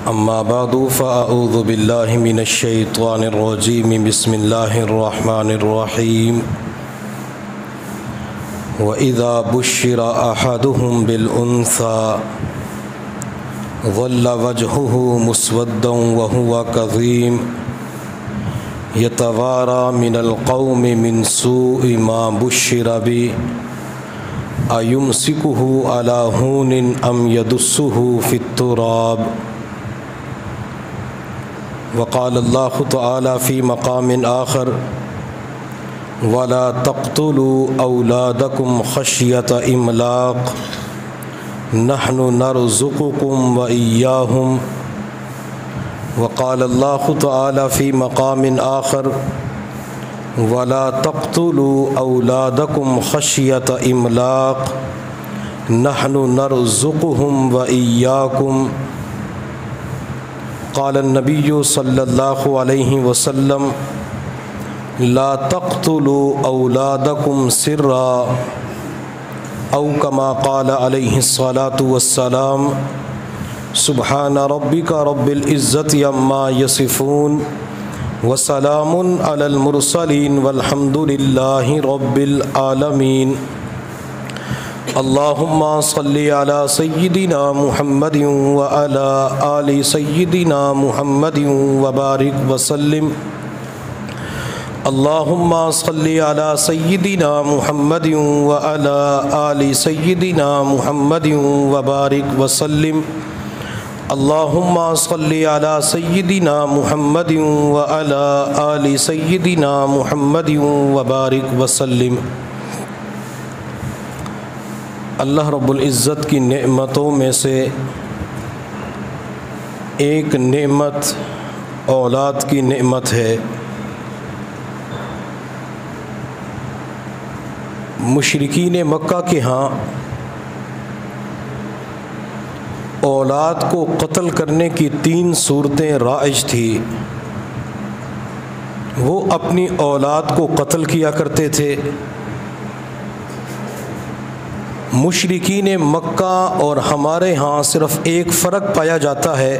اما بعد فاعوذ باللہ من الشیطان الرجیم بسم اللہ الرحمن الرحیم وَإِذَا بُشِّرَ أَحَدُهُمْ بِالْأُنْثَى ظَلَّ وَجْهُهُ مُسْوَدًّا وَهُوَ كَظِيمٌ يَتَوَارَى مِنَ الْقَوْمِ مِنْ سُوءِ مَا بُشِّرَ بِهِ أَيُمْسِكُهُ عَلَى هُونٍ أَمْ يَدُسُّهُ فِي التُّرَابِ وقال اللہ تعالی فی مقام آخر وَلَا تَقْتُلُوا أَوْلَادَكُمْ خَشْيَةَ إِمْلَاقٍ نَحْنُ نَرْزُقُكُمْ وَإِيَّاهُمْ وقال اللہ تعالی فی مقام آخر وَلَا تَقْتُلُوا أَوْلَادَكُمْ خَشْيَةَ إِمْلَاقٍ نَحْنُ نَرْزُقُهُمْ وَإِيَّاكُمْ قال النبی صلی اللہ علیہ وسلم لا تقتلوا اولادکم سرا او کما قال علیہ الصلاۃ والسلام سبحان ربک رب العزۃ عما یصفون وسلام علی المرسلین والحمد للہ رب العالمین اللہم صلی علی سیدنا محمد وعلی آل سیدنا محمد وبارک وسلم اللہم صلی علی سیدنا محمد وعلی آل سیدنا محمد وبارک وسلم اللہم صلی علی سیدنا محمد وعلی آل سیدنا محمد وبارک وسلم۔ اللہ رب العزت کی نعمتوں میں سے ایک نعمت اولاد کی نعمت ہے۔ مشرکین مکہ کے ہاں اولاد کو قتل کرنے کی 3 صورتیں رائج تھی۔ وہ اپنی اولاد کو قتل کیا کرتے تھے۔ مشرکین مکہ اور ہمارے ہاں صرف ایک فرق پایا جاتا ہے،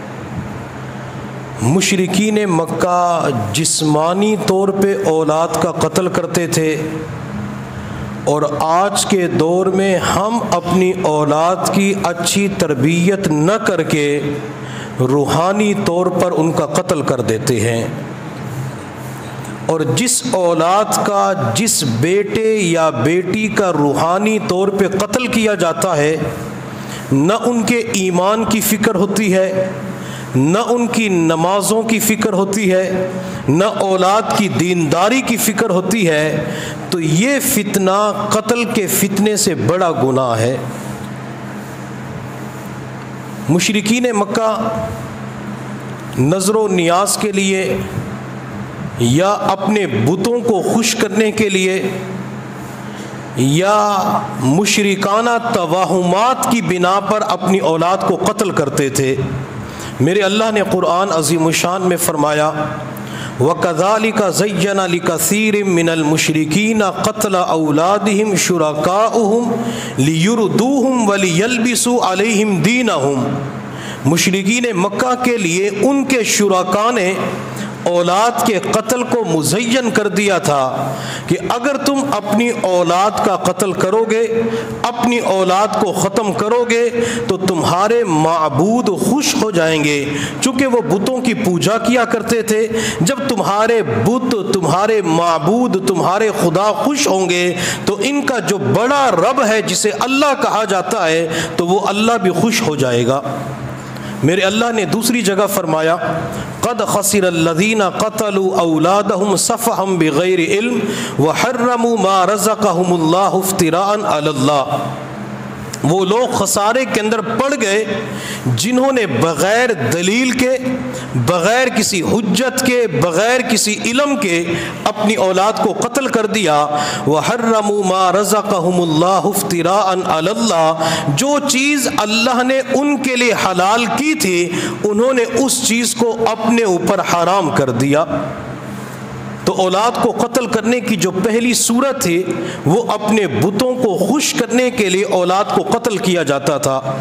مشرکین مکہ جسمانی طور پہ اولاد کا قتل کرتے تھے، اور آج کے دور میں ہم اپنی اولاد کی اچھی تربیت نہ کر کے روحانی طور پر ان کا قتل کر دیتے ہیں۔ اور جس اولاد کا جس بیٹے یا بیٹی کا روحانی طور پہ قتل کیا جاتا ہے، نہ ان کے ایمان کی فکر ہوتی ہے، نہ ان کی نمازوں کی فکر ہوتی ہے، نہ اولاد کی دینداری کی فکر ہوتی ہے، تو یہ فتنہ قتل کے فتنے سے بڑا گناہ ہے۔ مشرکین مکہ نظر و نیاز کے لیے یا اپنے بتوں کو خوش کرنے کے لیے یا مشرکانہ توہمات کی بنا پر اپنی اولاد کو قتل کرتے تھے۔ میرے اللہ نے قرآن عظیم الشان میں فرمایا وَكَذَلِكَ زَيَّنَ لِكَثِيرٍ مِّنَ الْمُشْرِكِينَ قَتْلَ أَوْلَادِهِمْ شُرَكَاؤُهُمْ لِيُرْدُوهُمْ وَلِيَلْبِسُوا عَلَيْهِمْ دِينَهُمْ۔ مشرکین مکہ کے لیے ان کے شرکاء نے اولاد کے قتل کو مزین کر دیا تھا کہ اگر تم اپنی اولاد کا قتل کرو گے، اپنی اولاد کو ختم کرو گے، تو تمہارے معبود خوش ہو جائیں گے۔ چونکہ وہ بتوں کی پوجا کیا کرتے تھے، جب تمہارے بت، تمہارے معبود، تمہارے خدا خوش ہوں گے تو ان کا جو بڑا رب ہے جسے اللہ کہا جاتا ہے تو وہ اللہ بھی خوش ہو جائے گا۔ میرے اللہ نے دوسری جگہ فرمایا قد خسر الذین قتلوا اولادهم سفہا بغیر علم وحرموا ما رزقهم اللہ افتراء علی اللہ۔ وہ لوگ خسارے کے اندر پڑ گئے جنہوں نے بغیر دلیل کے، بغیر کسی حجت کے، بغیر کسی علم کے اپنی اولاد کو قتل کر دیا۔ وحرموا ما رزقهم اللہ افتراء علی اللہ، جو چیز اللہ نے ان کے لیے حلال کی تھی انہوں نے اس چیز کو اپنے اوپر حرام کر دیا۔ تو اولاد کو قتل کرنے کی جو پہلی صورت تھی وہ اپنے بتوں کو خوش کرنے کے لیے اولاد کو قتل کیا جاتا تھا۔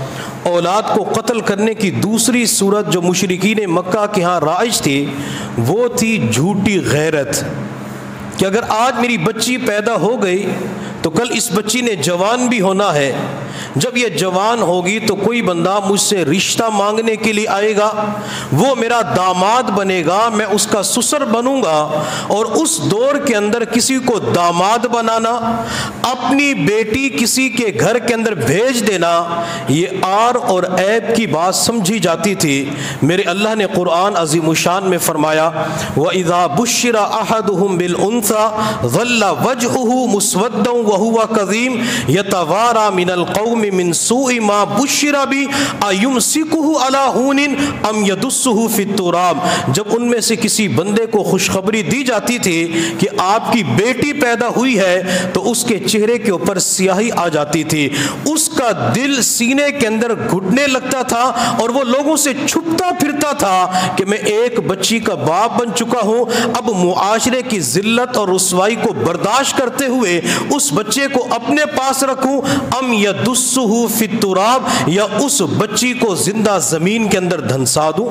اولاد کو قتل کرنے کی دوسری صورت جو مشرکین مکہ کے ہاں رائج تھی وہ تھی جھوٹی غیرت، کہ اگر آج میری بچی پیدا ہو گئی تو کل اس بچی نے جوان بھی ہونا ہے، جب یہ جوان ہوگی تو کوئی بندہ مجھ سے رشتہ مانگنے کے لیے آئے گا، وہ میرا داماد بنے گا، میں اس کا سسر بنوں گا۔ اور اس دور کے اندر کسی کو داماد بنانا، اپنی بیٹی کسی کے گھر کے اندر بھیج دینا، یہ عار اور عیب کی بات سمجھی جاتی تھی۔ میرے اللہ نے قرآن عظیم الشان میں فرمایا وَإِذَا بُشِّرَ أَحَدُهُمْ بِالْأُنثَىٰ ظَلَّ وَجْهُهُ مُسْوَدًّا وَهُوَ كَظِيمٌ يَتَوَارَىٰ مِنَ الْقَوْمِ من سوء ما بشر بھی ایمسکہ علی ہون ام یدسہ فی التراب۔ جب ان میں سے کسی بندے کو خوشخبری دی جاتی تھی کہ آپ کی بیٹی پیدا ہوئی ہے تو اس کے چہرے کے اوپر سیاہی آ جاتی تھی، اس کا دل سینے کے اندر گھٹنے لگتا تھا اور وہ لوگوں سے چھپتا پھرتا تھا کہ میں ایک بچی کا باپ بن چکا ہوں، اب معاشرے کی ذلت اور رسوائی کو برداشت کرتے ہوئے اس بچے کو اپنے پاس رکھوں ام یدسہ فی التراب، یا اس بچی کو زندہ زمین کے اندر دھنسا دوں۔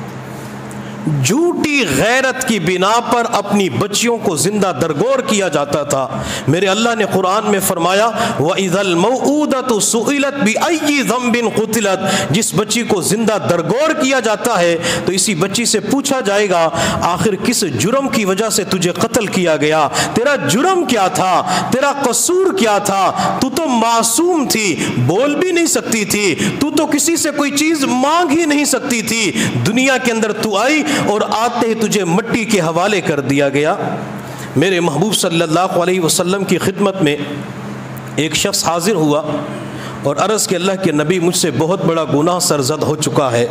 جھوٹی غیرت کی بنا پر اپنی بچیوں کو زندہ درگور کیا جاتا تھا۔ میرے اللہ نے قرآن میں فرمایا وَإِذَا الْمَوْءُودَةُ سُئِلَتْ بِأَيِّ ذَنبٍ قُتِلَتْ، جس بچی کو زندہ درگور کیا جاتا ہے تو اسی بچی سے پوچھا جائے گا آخر کس جرم کی وجہ سے تجھے قتل کیا گیا، تیرا جرم کیا تھا، تیرا قصور کیا تھا، تو معصوم تھی، بول بھی نہیں سکتی تھی، تو کسی سے کوئی چیز مانگ ہی نہیں سکتی تھی، دنیا کے اندر تو آئی اور آتے ہی تجھے مٹی کے حوالے کر دیا گیا۔ میرے محبوب صلی اللہ علیہ وسلم کی خدمت میں ایک شخص حاضر ہوا اور عرض کہ اللہ کے نبی مجھ سے بہت بڑا گناہ سرزد ہو چکا ہے۔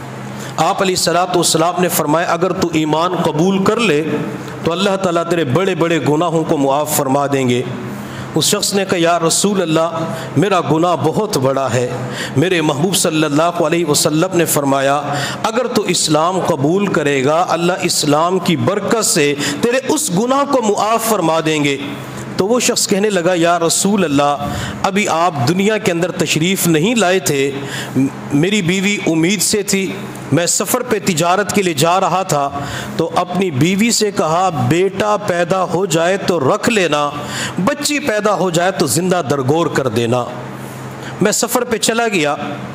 آپ علیہ الصلوۃ والسلام نے فرمایا اگر تو ایمان قبول کر لے تو اللہ تعالیٰ تیرے بڑے بڑے گناہوں کو معاف فرما دیں گے۔ اس شخص نے کہا یا رسول اللہ میرا گناہ بہت بڑا ہے۔ میرے محبوب صلی اللہ علیہ وسلم نے فرمایا اگر تو اسلام قبول کرے گا اللہ اسلام کی برکت سے تیرے اس گناہ کو معاف فرما دیں گے۔ تو وہ شخص کہنے لگا یا رسول اللہ ابھی آپ دنیا کے اندر تشریف نہیں لائے تھے، میری بیوی امید سے تھی، میں سفر پہ تجارت کے لیے جا رہا تھا تو اپنی بیوی سے کہا بیٹا پیدا ہو جائے تو رکھ لینا، بچی پیدا ہو جائے تو زندہ درگور کر دینا۔ میں سفر پہ چلا گیا،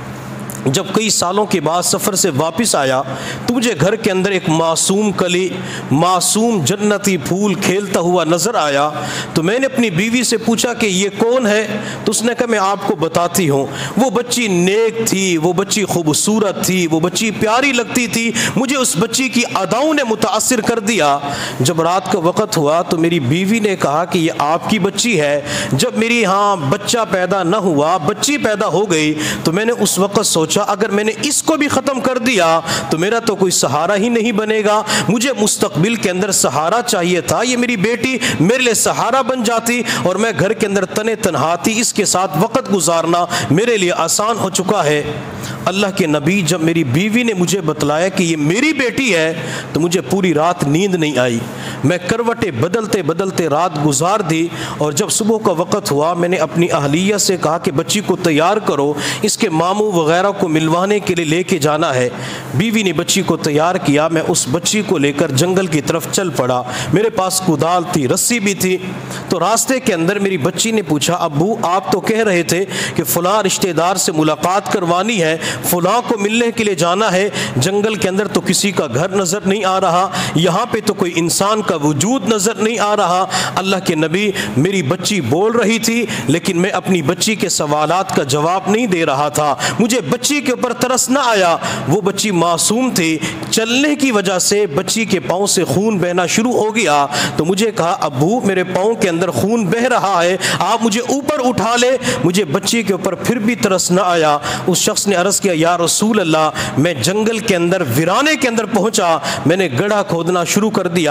جب کئی سالوں کے بعد سفر سے واپس آیا تو مجھے گھر کے اندر ایک معصوم کلی، معصوم جنتی پھول کھیلتا ہوا نظر آیا۔ تو میں نے اپنی بیوی سے پوچھا کہ یہ کون ہے؟ تو اس نے کہا میں آپ کو بتاتی ہوں۔ وہ بچی نیک تھی، وہ بچی خوبصورت تھی، وہ بچی پیاری لگتی تھی، مجھے اس بچی کی اداؤں نے متاثر کر دیا۔ جب رات کا وقت ہوا تو میری بیوی نے کہا کہ یہ آپ کی بچی ہے۔ جب میری ہاں بچہ پیدا نہ ہوا، بچی پیدا ہو گئی تو میں نے اس وقت سوچا اگر میں نے اس کو بھی ختم کر دیا تو میرا تو کوئی سہارا ہی نہیں بنے گا، مجھے مستقبل کے اندر سہارا چاہیے تھا، یہ میری بیٹی میرے لیے سہارا بن جاتی اور میں گھر کے اندر تنے تنہا تھی، اس کے ساتھ وقت گزارنا میرے لیے آسان ہو چکا ہے۔ اللہ کے نبی جب میری بیوی نے مجھے بتلایا کہ یہ میری بیٹی ہے تو مجھے پوری رات نیند نہیں آئی، میں کروٹیں بدلتے بدلتے رات گزار دی اور جب صبح کا وقت ہوا میں نے اپنی اہلیہ سے کہا کہ بچی کو تیار کرو، اس کے ماموں وغیرہ کو ملوانے کے لیے لے کے جانا ہے۔ بیوی نے بچی کو تیار کیا، میں اس بچی کو لے کر جنگل کی طرف چل پڑا، میرے پاس کدال تھی، رسی بھی تھی۔ تو راستے کے اندر میری بچی نے پوچھا ابو آپ تو کہہ رہے تھے کہ فلاں رشتہ دار سے ملاقات کروانی ہے، فلاں کو ملنے کے لیے جانا ہے، جنگل کے اندر تو کسی کا گھر نظر نہیں آ رہا، یہاں پہ تو کوئی انسان کا وجود نظر نہیں آ رہا۔ اللہ کے نبی میری بچی بول رہی تھی لیکن میں اپنی بچی کے سوالات کا جواب نہیں دے رہا تھا، مجھے بچی کے اوپر ترس نہ آیا، وہ بچی معصوم تھی، چلنے کی وجہ سے بچی کے پاؤں سے خون بہنا شروع ہو گیا تو مجھے کہا ابو میرے پاؤں کے اندر خون بہ رہا ہے، آپ مجھے اوپر اٹھا لے، مجھے بچی کے اوپر پھر بھی ترس نہ آیا۔ اس شخص نے عرض کیا یا رسول اللہ میں جنگل کے اندر ویرانے کے اندر پہنچا، میں نے گڑھا کھودنا شروع کر دیا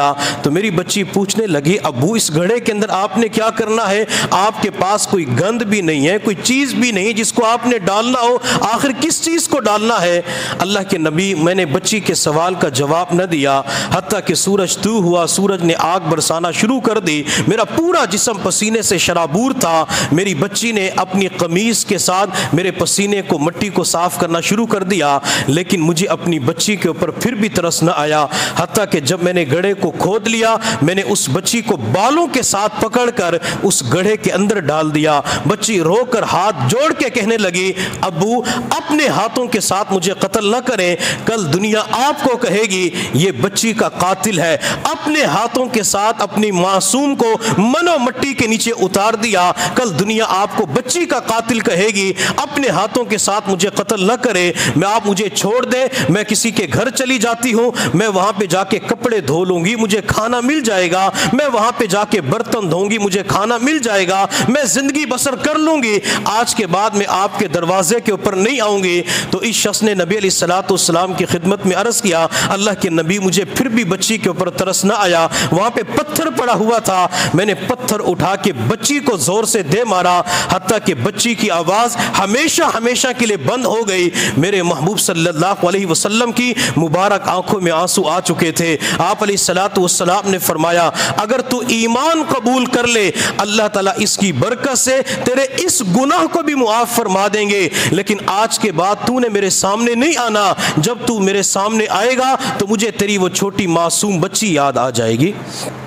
تو میری بچی پوچھنے لگی ابو اس گھڑے کے اندر آپ نے کیا کرنا ہے؟ آپ کے پاس کوئی گند بھی نہیں ہے، کوئی چیز بھی نہیں جس کو آپ نے ڈالنا ہو، آخر کس چیز کو ڈالنا ہے؟ اللہ کے نبی، میں نے بچی کے سوال کا جواب نہ دیا حتیٰ کہ سورج طلوع ہوا، سورج نے آگ برسانا شروع کر دی، میرا پورا جسم پسینے سے شرابور تھا۔ میری بچی نے اپنی قمیص کے ساتھ میرے پسینے کو، مٹی کو صاف کرنا شروع کر دیا، لیکن مجھے اپنی بچی کے اوپر پھر بھی ترس نہ آیا، حتیٰ کہ جب میں نے گڑھے کو کھود لیا، میں نے اس بچی کو بالوں کے ساتھ پکڑ کر اس گڑھے کے اندر ڈال دیا۔ بچی رو کر ہاتھ جوڑ کے کہنے لگی ابو اپنے ہاتھوں کے ساتھ مجھے قتل نہ کریں، کل دنیا آپ کو کہے گی یہ بچی کا قاتل ہے۔ اپنے ہاتھوں کے ساتھ اپنی معصوم کو منو مٹی کے نیچے اتار دیا، کل دنیا آپ کو بچی کا قاتل کہے گی۔ اپنے ہاتھوں کے ساتھ مجھے قتل نہ کرے، میں آپ مجھے چھوڑ دیں، میں کسی کے گھر چلی جاتی ہوں، میں وہاں پہ جا کے کپڑے دھو لوں گی، مجھے کھانا مل جائے گا، میں وہاں پہ جا کے برتن دھوں گی، مجھے کھانا مل جائے گا، میں زندگی بسر کر لوں گی، آج کے بعد میں آپ کے دروازے کے اوپر نہیں آؤں گی۔ تو اس شخص نے نبی علیہ السلام کی خدمت میں عرض کیا اللہ کے نبی مجھے پھر بھی بچی کے اوپر ترس نہ آیا، وہاں پہ پتھر پڑا ہوا تھا، میں نے پتھر اٹھا کے بچی کو زور سے دے مارا، حتیٰ کہ بچی کی آواز ہمیشہ ہمیشہ کے لیے بند ہو گئی۔ میرے محبوب صلی اللہ علیہ وسلم کی مبارک آنکھوں میں آنسو آ چکے تھے۔ آپ علیہ السلام نے فرمایا اگر تو ایمان قبول کر لے اللہ تعالیٰ اس کی برکت سے تیرے اس گناہ کو بھی معاف فرما دیں گے، لیکن آج کے بعد تو نے میرے سامنے نہیں آنا، جب تو میرے سامنے آئے گا تو مجھے تیری وہ چھوٹی معصوم بچی یاد آ جائے گی۔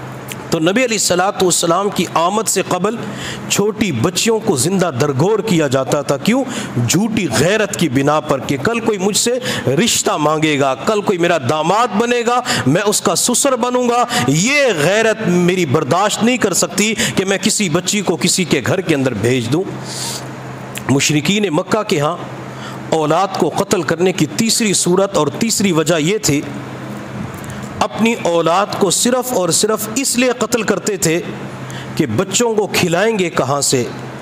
تو نبی علیہ السلام کی آمد سے قبل چھوٹی بچیوں کو زندہ درگور کیا جاتا تھا، کیوں؟ جھوٹی غیرت کی بنا پر کہ کل کوئی مجھ سے رشتہ مانگے گا، کل کوئی میرا داماد بنے گا، میں اس کا سسر بنوں گا، یہ غیرت میری برداشت نہیں کر سکتی کہ میں کسی بچی کو کسی کے گھر کے اندر بھیج دوں۔ مشرکین مکہ کے ہاں اولاد کو قتل کرنے کی تیسری صورت اور تیسری وجہ یہ تھی، اپنی اولاد کو صرف اور صرف اس لیے قتل کرتے تھے کہ بچوں کو کھلائیں گے کہاں سے،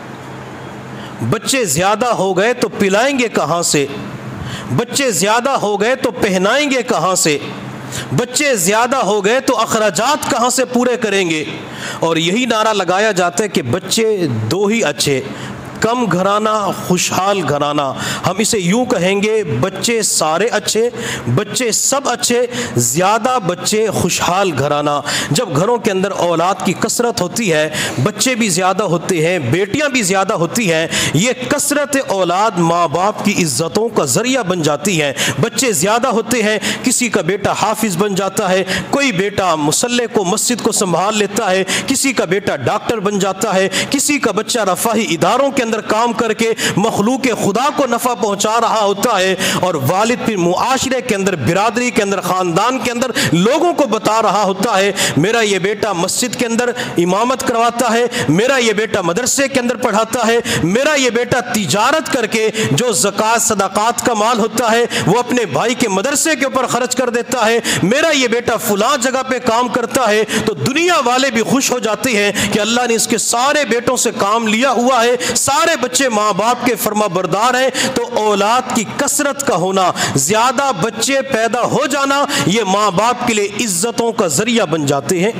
بچے زیادہ ہو گئے تو پلائیں گے کہاں سے، بچے زیادہ ہو گئے تو پہنائیں گے کہاں سے، بچے زیادہ ہو گئے تو اخراجات کہاں سے پورے کریں گے۔ اور یہی نعرہ لگایا جاتا ہے کہ بچے دو ہی اچھے، کم گھرانہ خوشحال گھرانہ، ہم اسے یوں کہیں گے بچے سارے اچھے، بچے سب اچھے، زیادہ بچے خوشحال گھرانہ۔ جب گھروں کے اندر اولاد کی کثرت ہوتی ہے، بچے بھی زیادہ ہوتے ہیں، بیٹیاں بھی زیادہ ہوتی ہیں، یہ کثرت اولاد ماں باپ کی عزتوں کا ذریعہ بن جاتی ہے۔ بچے زیادہ ہوتے ہیں، کسی کا بیٹا حافظ بن جاتا ہے، کوئی بیٹا مصلی کو مسجد کو سنبھال لیتا ہے، کسی کا بیٹا ڈاکٹر بن جاتا ہے، کسی کا بچہ رفاہی اداروں کے اندر کام کر کے مخلوق خدا کو نفع پہنچا رہا ہوتا ہے، اور والد پھر معاشرے کے اندر، برادری کے اندر، خاندان کے اندر لوگوں کو بتا رہا ہوتا ہے میرا یہ بیٹا مسجد کے اندر امامت کرواتا ہے، میرا یہ بیٹا مدرسے کے اندر پڑھاتا ہے، میرا یہ بیٹا تجارت کر کے جو زکوٰۃ صدقات کا مال ہوتا ہے وہ اپنے بھائی کے مدرسے کے اوپر خرچ کر دیتا ہے، میرا یہ بیٹا فلاں جگہ پہ کام کرتا ہے، تو دنیا والے بھی خوش ہو جاتے ہیں کہ اللہ نے اس کے سارے بیٹوں سے کام لیا ہوا ہے، سارے بچے ماں باپ کے فرما بردار ہیں۔ تو اولاد کی کثرت کا ہونا، زیادہ بچے پیدا ہو جانا، یہ ماں باپ کے لیے عزتوں کا ذریعہ بن جاتے ہیں۔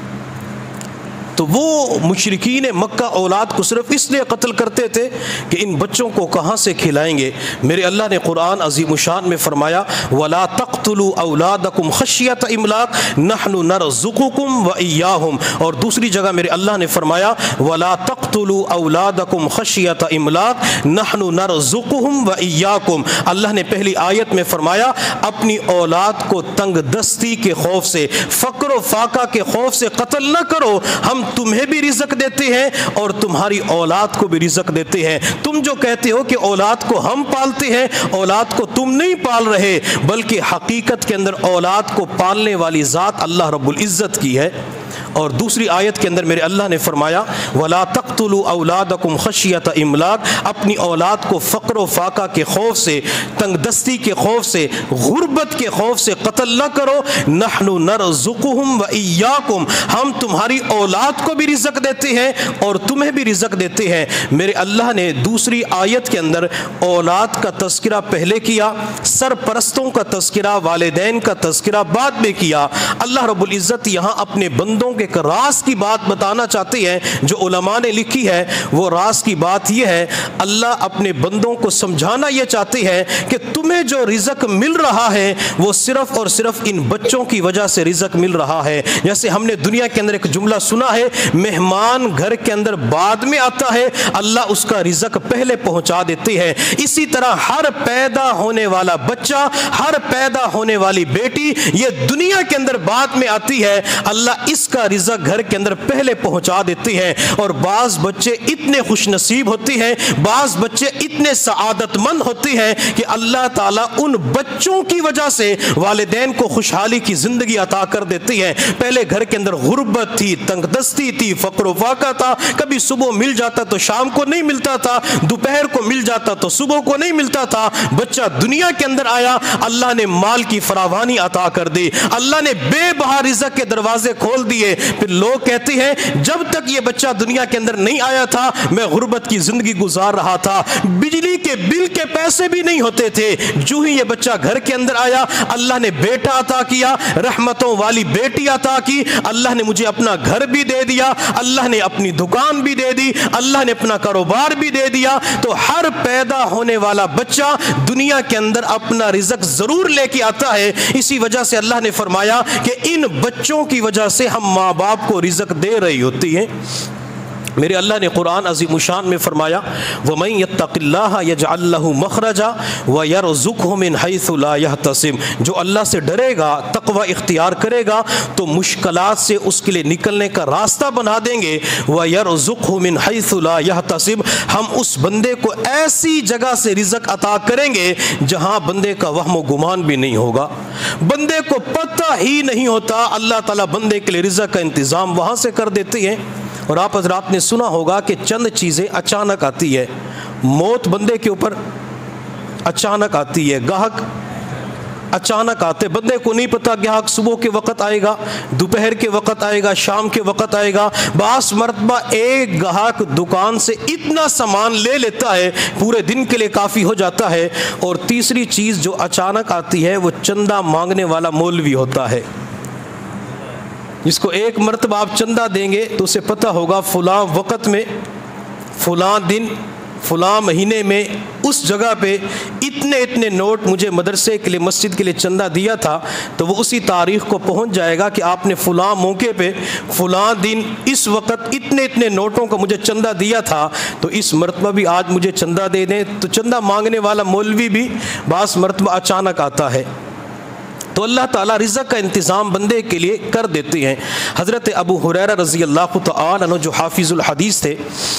تو وہ مشرکین مکہ اولاد کو صرف اس لیے قتل کرتے تھے کہ ان بچوں کو کہاں سے کھلائیں گے۔ میرے اللہ نے قرآن عظیم الشان میں فرمایا وَلَا تَقْتُلُوا أَوْلَادَكُمْ خَشْيَةَ إِمْلَاقٍ نَحْنُ نَرْزُقُكُمْ وَإِيَّاهُمْ، اور دوسری جگہ میرے اللہ نے فرمایا وَلَا تَقْتُلُوا أَوْلَادَكُمْ خَشْيَةَ إِمْلَاقٍ نَحْنُ نَرْزُقُهُمْ وَإِيَّاكُمْ۔ اللہ نے پہلی آیت میں فرمایا اپنی اولاد کو تنگ دستی کے خوف سے، فقر و فاقہ کے خوف سے قتل نہ کرو، ہم تمہیں بھی رزق دیتے ہیں اور تمہاری اولاد کو بھی رزق دیتے ہیں۔ تم جو کہتے ہو کہ اولاد کو ہم پالتے ہیں، اولاد کو تم نہیں پال رہے، بلکہ حقیقت کے اندر اولاد کو پالنے والی ذات اللہ رب العزت کی ہے۔ اور دوسری آیت کے اندر میرے اللہ نے فرمایا وَلَا تَقْتُلُوا أَوْلَادَكُمْ خَشْيَةَ إِمْلَاقٍ، اپنی اولاد کو فقر و فاقہ کے خوف سے، تنگ دستی کے خوف سے، غربت کے خوف سے قتل نہ کرو، نَحْنُ نَرْزُقُهُمْ وَإِيَّاكُمْ، ہم تمہاری اولاد کو بھی رزق دیتے ہیں اور تمہیں بھی رزق دیتے ہیں۔ میرے اللہ نے دوسری آیت کے اندر اولاد کا تذکرہ پہلے کیا، سرپرستوں کا تذکرہ، والدین کا تذکرہ بعد میں کیا۔ اللہ رب العزت یہاں اپنے بندوں کے ایک راز کی بات بتانا چاہتے ہیں جو علماء نے لکھی ہے۔ وہ راز کی بات یہ ہے، اللہ اپنے بندوں کو سمجھانا یہ چاہتے ہیں کہ تمہیں جو رزق مل رہا ہے وہ صرف اور صرف ان بچوں کی وجہ سے رزق مل رہا ہے۔ جیسے ہم نے دنیا کے اندر ایک جملہ سنا ہے، مہمان گھر کے اندر بعد میں آتا ہے، اللہ اس کا رزق پہلے پہنچا دیتے ہیں۔ اسی طرح ہر پیدا ہونے والا بچہ، ہر پیدا ہونے والی بیٹی یہ دنیا کے اندر بعد میں آتی ہے، اللہ اس کا رزق گھر کے اندر پہلے پہنچا دیتے ہیں۔ اور بعض بچے اتنے خوش نصیب ہوتے ہیں، بعض بچے اتنے سعادت مند ہوتے ہیں کہ اللہ تعالیٰ ان بچوں کی وجہ سے والدین کو خوشحالی کی زندگی عطا کر دیتے ہیں۔ پہلے گھر کے اندر غربت تھی، تنگ دستی تھی، فقر و فاقہ تھا، کبھی صبح مل جاتا تو شام کو نہیں ملتا تھا، دوپہر کو مل جاتا تو صبح کو نہیں ملتا تھا۔ بچہ دنیا کے اندر آیا، اللہ نے مال کی فراوانی عطا کر دی، اللہ نے بے بہا رزق کے دروازے کھول دیے۔ پھر لوگ کہتے ہیں جب تک یہ بچہ دنیا کے اندر نہیں آیا تھا میں غربت کی زندگی گزار رہا تھا، بجلی کے بل کے پیسے بھی نہیں ہوتے تھے۔ جو ہی یہ بچہ گھر کے اندر آیا، اللہ نے بیٹا عطا کیا، رحمتوں والی بیٹی عطا کی، اللہ نے مجھے اپنا گھر بھی دے دیا، اللہ نے اپنی دکان بھی دے دی، اللہ نے اپنا کاروبار بھی دے دیا۔ تو ہر پیدا ہونے والا بچہ دنیا کے اندر اپنا رزق ضرور لے کے آتا ہے۔ اسی وجہ سے اللہ نے فرمایا کہ ان بچوں کی وجہ سے ہم ماں باپ کو رزق دے رہی ہوتی ہیں۔ میرے اللہ نے قرآن عظیم الشان میں فرمایا وَمَن يَتَّقِ اللَّهَ يَجْعَل لَّهُ مَخْرَجًا وَيَرْزُقْهُ مِنْ حَيْثُ لَا يَحْتَسِبُ، جو اللہ سے ڈرے گا، تقوی اختیار کرے گا تو مشکلات سے اس کے لیے نکلنے کا راستہ بنا دیں گے۔ وَيَرْزُقْهُ مِنْ حَيْثُ لَا يَحْتَسِبُ، ہم اس بندے کو ایسی جگہ سے رزق عطا کریں گے جہاں بندے کا وہم و گمان بھی نہیں ہوگا، بندے کو پتہ ہی نہیں ہوتا، اللہ تعالیٰ بندے کے لیے رزق کا انتظام وہاں سے کر دیتے ہیں۔ اور آپ حضرات نے سنا ہوگا کہ چند چیزیں اچانک آتی ہے، موت بندے کے اوپر اچانک آتی ہے، گاہک اچانک آتے، بندے کو نہیں پتا گاہک صبح کے وقت آئے گا، دوپہر کے وقت آئے گا، شام کے وقت آئے گا۔ بعض مرتبہ ایک گاہک دکان سے اتنا سامان لے لیتا ہے پورے دن کے لیے کافی ہو جاتا ہے۔ اور تیسری چیز جو اچانک آتی ہے وہ چندہ مانگنے والا مولوی ہوتا ہے، جس کو ایک مرتبہ آپ چندہ دیں گے تو اسے پتہ ہوگا فلاں وقت میں، فلاں دن، فلاں مہینے میں اس جگہ پہ اتنے نوٹ مجھے مدرسے کے لیے، مسجد کے لیے چندہ دیا تھا، تو وہ اسی تاریخ کو پہنچ جائے گا کہ آپ نے فلاں موقع پہ، فلاں دن، اس وقت اتنے نوٹوں کا مجھے چندہ دیا تھا، تو اس مرتبہ بھی آج مجھے چندہ دے دیں۔ تو چندہ مانگنے والا مولوی بھی بعض مرتبہ اچانک آتا ہے۔ تو اللہ تعالیٰ رزق کا انتظام بندے کے لیے کر دیتے ہیں۔ حضرت ابو ہریرہ رضی اللہ تعالی عنہ جو حافظ الحدیث تھے،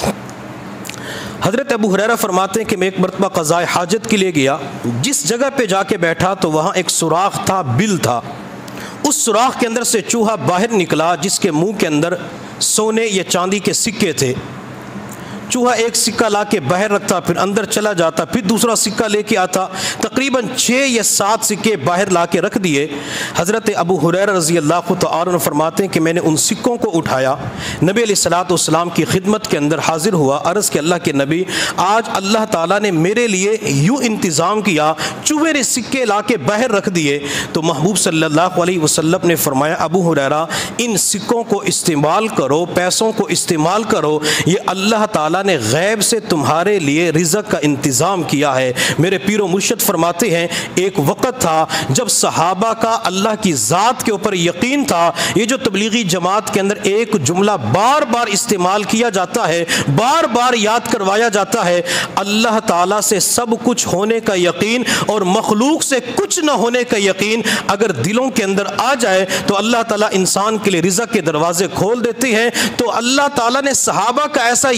حضرت ابو ہریرہ فرماتے ہیں کہ میں ایک مرتبہ قضاء حاجت کے لیے گیا، جس جگہ پہ جا کے بیٹھا تو وہاں ایک سوراخ تھا، بل تھا، اس سوراخ کے اندر سے چوہا باہر نکلا جس کے منہ کے اندر سونے یا چاندی کے سکے تھے۔ چوہا ایک سکہ لا کے باہر رکھتا، پھر اندر چلا جاتا، پھر دوسرا سکہ لے کے آتا، تقریباً 6 یا 7 سکے باہر لا کے رکھ دیے۔ حضرت ابو ہریرہ رضی اللہ تعالی عنہ فرماتے ہیں کہ میں نے ان سکوں کو اٹھایا، نبی علیہ الصلوۃ والسلام کی خدمت کے اندر حاضر ہوا، عرض کہ اللہ کے نبی، آج اللہ تعالیٰ نے میرے لیے یوں انتظام کیا، چوہے نے سکے لا کے باہر رکھ دیے۔ تو محبوب صلی اللہ علیہ وسلم نے فرمایا ابو ہریرہ ان سکوں کو استعمال کرو، پیسوں کو استعمال کرو، یہ اللہ تعالیٰ نے غیب سے تمہارے لیے رزق کا انتظام کیا ہے۔ میرے پیر و مرشد فرماتے ہیں ایک وقت تھا جب صحابہ کا اللہ کی ذات کے اوپر یقین تھا۔ یہ جو تبلیغی جماعت کے اندر ایک جملہ بار بار استعمال کیا جاتا ہے، بار بار یاد کروایا جاتا ہے، اللہ تعالیٰ سے سب کچھ ہونے کا یقین اور مخلوق سے کچھ نہ ہونے کا یقین اگر دلوں کے اندر آ جائے تو اللہ تعالیٰ انسان کے لیے رزق کے دروازے کھول دیتے ہیں۔ تو اللہ تعالیٰ نے صحابہ کا ایسا یقین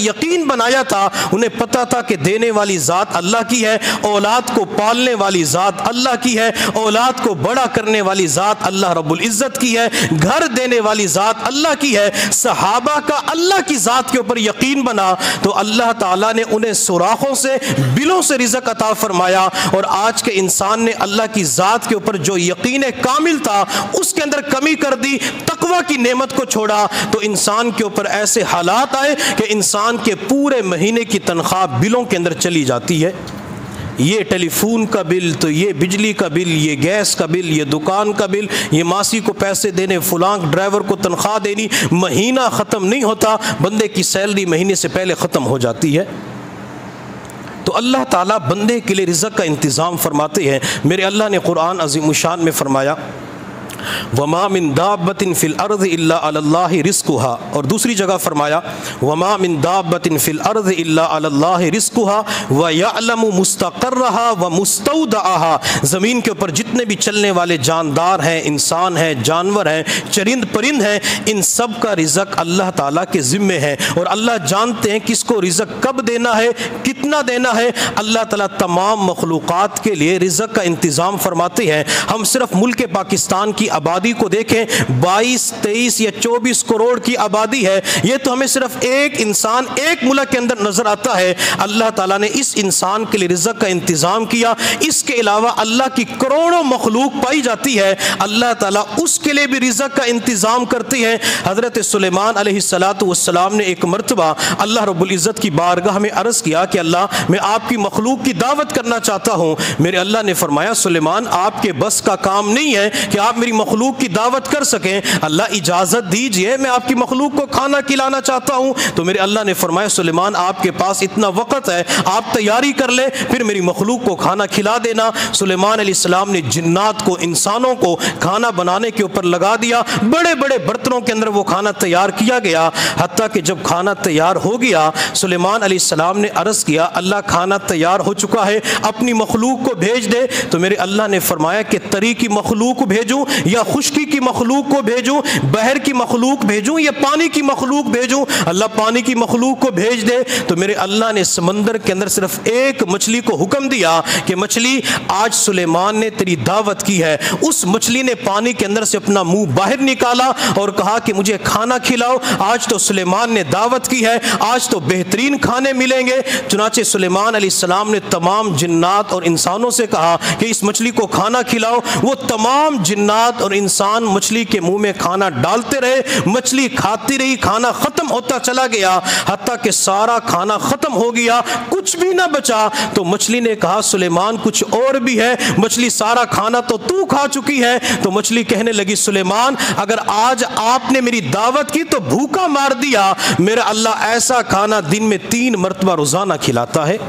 بنایا تھا، انہیں پتا تھا کہ دینے والی ذات اللہ کی ہے، اولاد کو پالنے والی ذات اللہ کی ہے، اولاد کو بڑا کرنے والی ذات اللہ رب العزت کی ہے، گھر دینے والی ذات اللہ کی ہے۔ صحابہ کا اللہ کی ذات کے اوپر یقین بنا تو اللہ تعالیٰ نے انہیں سوراخوں سے، بلوں سے رزق عطا فرمایا۔ اور آج کے انسان نے اللہ کی ذات کے اوپر جو یقین کامل تھا اس کے اندر کمی کر دی، تقوی کی نعمت کو چھوڑا، تو انسان کے اوپر ایسے حالات آئے کہ انسان کے پورے مہینے کی تنخواہ بلوں کے اندر چلی جاتی ہے۔ یہ ٹیلی فون کا بل، تو یہ بجلی کا بل، یہ گیس کا بل، یہ دکان کا بل، یہ ماسی کو پیسے دینے، فلاں ڈرائیور کو تنخواہ دینی، مہینہ ختم نہیں ہوتا، بندے کی سیلری مہینے سے پہلے ختم ہو جاتی ہے۔ تو اللہ تعالیٰ بندے کے لیے رزق کا انتظام فرماتے ہیں۔ میرے اللہ نے قرآن عظیم الشان میں فرمایا وما من دابۃ فی الارض الا علی اللہ رزقها، اور دوسری جگہ فرمایا وما من دابۃ فی الارض الا علی اللہ رزقها ویعلم مستقرها ومستودعها، زمین کے اوپر جتنے بھی چلنے والے جاندار ہیں، انسان ہیں، جانور ہیں، چرند پرند ہیں، ان سب کا رزق اللہ تعالیٰ کے ذمے ہے، اور اللہ جانتے ہیں کس کو رزق کب دینا ہے، کتنا دینا ہے۔ اللہ تعالیٰ تمام مخلوقات کے لیے رزق کا انتظام فرماتے ہیں۔ ہم صرف ملک پاکستان کی آبادی کو دیکھیں، 22، 23 یا 24 کروڑ کی آبادی ہے، یہ تو ہمیں صرف ایک انسان ایک ملک کے اندر نظر آتا ہے۔ اللہ تعالیٰ نے اس انسان کے لیے رزق کا انتظام کیا، اس کے علاوہ اللہ کی کروڑوں مخلوق پائی جاتی ہے، اللہ تعالیٰ اس کے لیے بھی رزق کا انتظام کرتی ہے۔ حضرت سلیمان علیہ السلام نے ایک مرتبہ اللہ رب العزت کی بارگاہ میں عرض کیا کہ اللہ میں آپ کی مخلوق کی دعوت کرنا چاہتا ہوں۔ میرے اللہ نے فرمایا سلیمان آپ کے بس کا کام نہیں ہے کہ آپ میری مخلوق کی دعوت کر سکیں، اللہ اجازت دیجئے میں آپ کی مخلوق کو کھانا کھلانا چاہتا ہوں۔ تو میرے اللہ نے فرمایا سلیمان آپ کے پاس اتنا وقت ہے، آپ تیاری کر لیں، پھر میری مخلوق کو کھانا کھلا دینا۔ سلیمان علیہ السلام نے جنات کو، انسانوں کو کھانا بنانے کے اوپر لگا دیا، بڑے بڑے برتنوں کے اندر وہ کھانا تیار کیا گیا، حتیٰ کہ جب کھانا تیار ہو گیا سلیمان علیہ السلام نے عرض کیا اللہ کھانا تیار ہو چکا ہے، اپنی مخلوق کو بھیج دے۔ تو میرے اللہ نے فرمایا کہ تری کی مخلوق بھیجوں یا خشکی کی مخلوق کو بھیجوں، بحر کی مخلوق بھیجوں یا پانی کی مخلوق بھیجوں؟ اللہ پانی کی مخلوق کو بھیج دے۔ تو میرے اللہ نے سمندر کے اندر صرف ایک مچھلی کو حکم دیا کہ مچھلی آج سلیمان نے تیری دعوت کی ہے۔ اس مچھلی نے پانی کے اندر سے اپنا منہ باہر نکالا اور کہا کہ مجھے کھانا کھلاؤ، آج تو سلیمان نے دعوت کی ہے، آج تو بہترین کھانے ملیں گے۔ چنانچہ سلیمان علیہ السلام نے تمام جنات اور انسانوں سے کہا کہ اس مچھلی کو کھانا کھلاؤ۔ وہ تمام جنات اور انسان مچھلی کے منہ میں کھانا ڈالتے رہے، مچھلی کھاتی رہی، کھانا ختم ہوتا چلا گیا، حتیٰ کہ سارا کھانا ختم ہو گیا، کچھ بھی نہ بچا۔ تو مچھلی نے کہا سلیمان کچھ اور بھی ہے، مچھلی سارا کھانا تو کھا چکی ہے۔ تو مچھلی کہنے لگی سلیمان اگر آج آپ نے میری دعوت کی تو بھوکا مار دیا، میرا اللہ ایسا کھانا دن میں 3 مرتبہ روزانہ کھلاتا ہے۔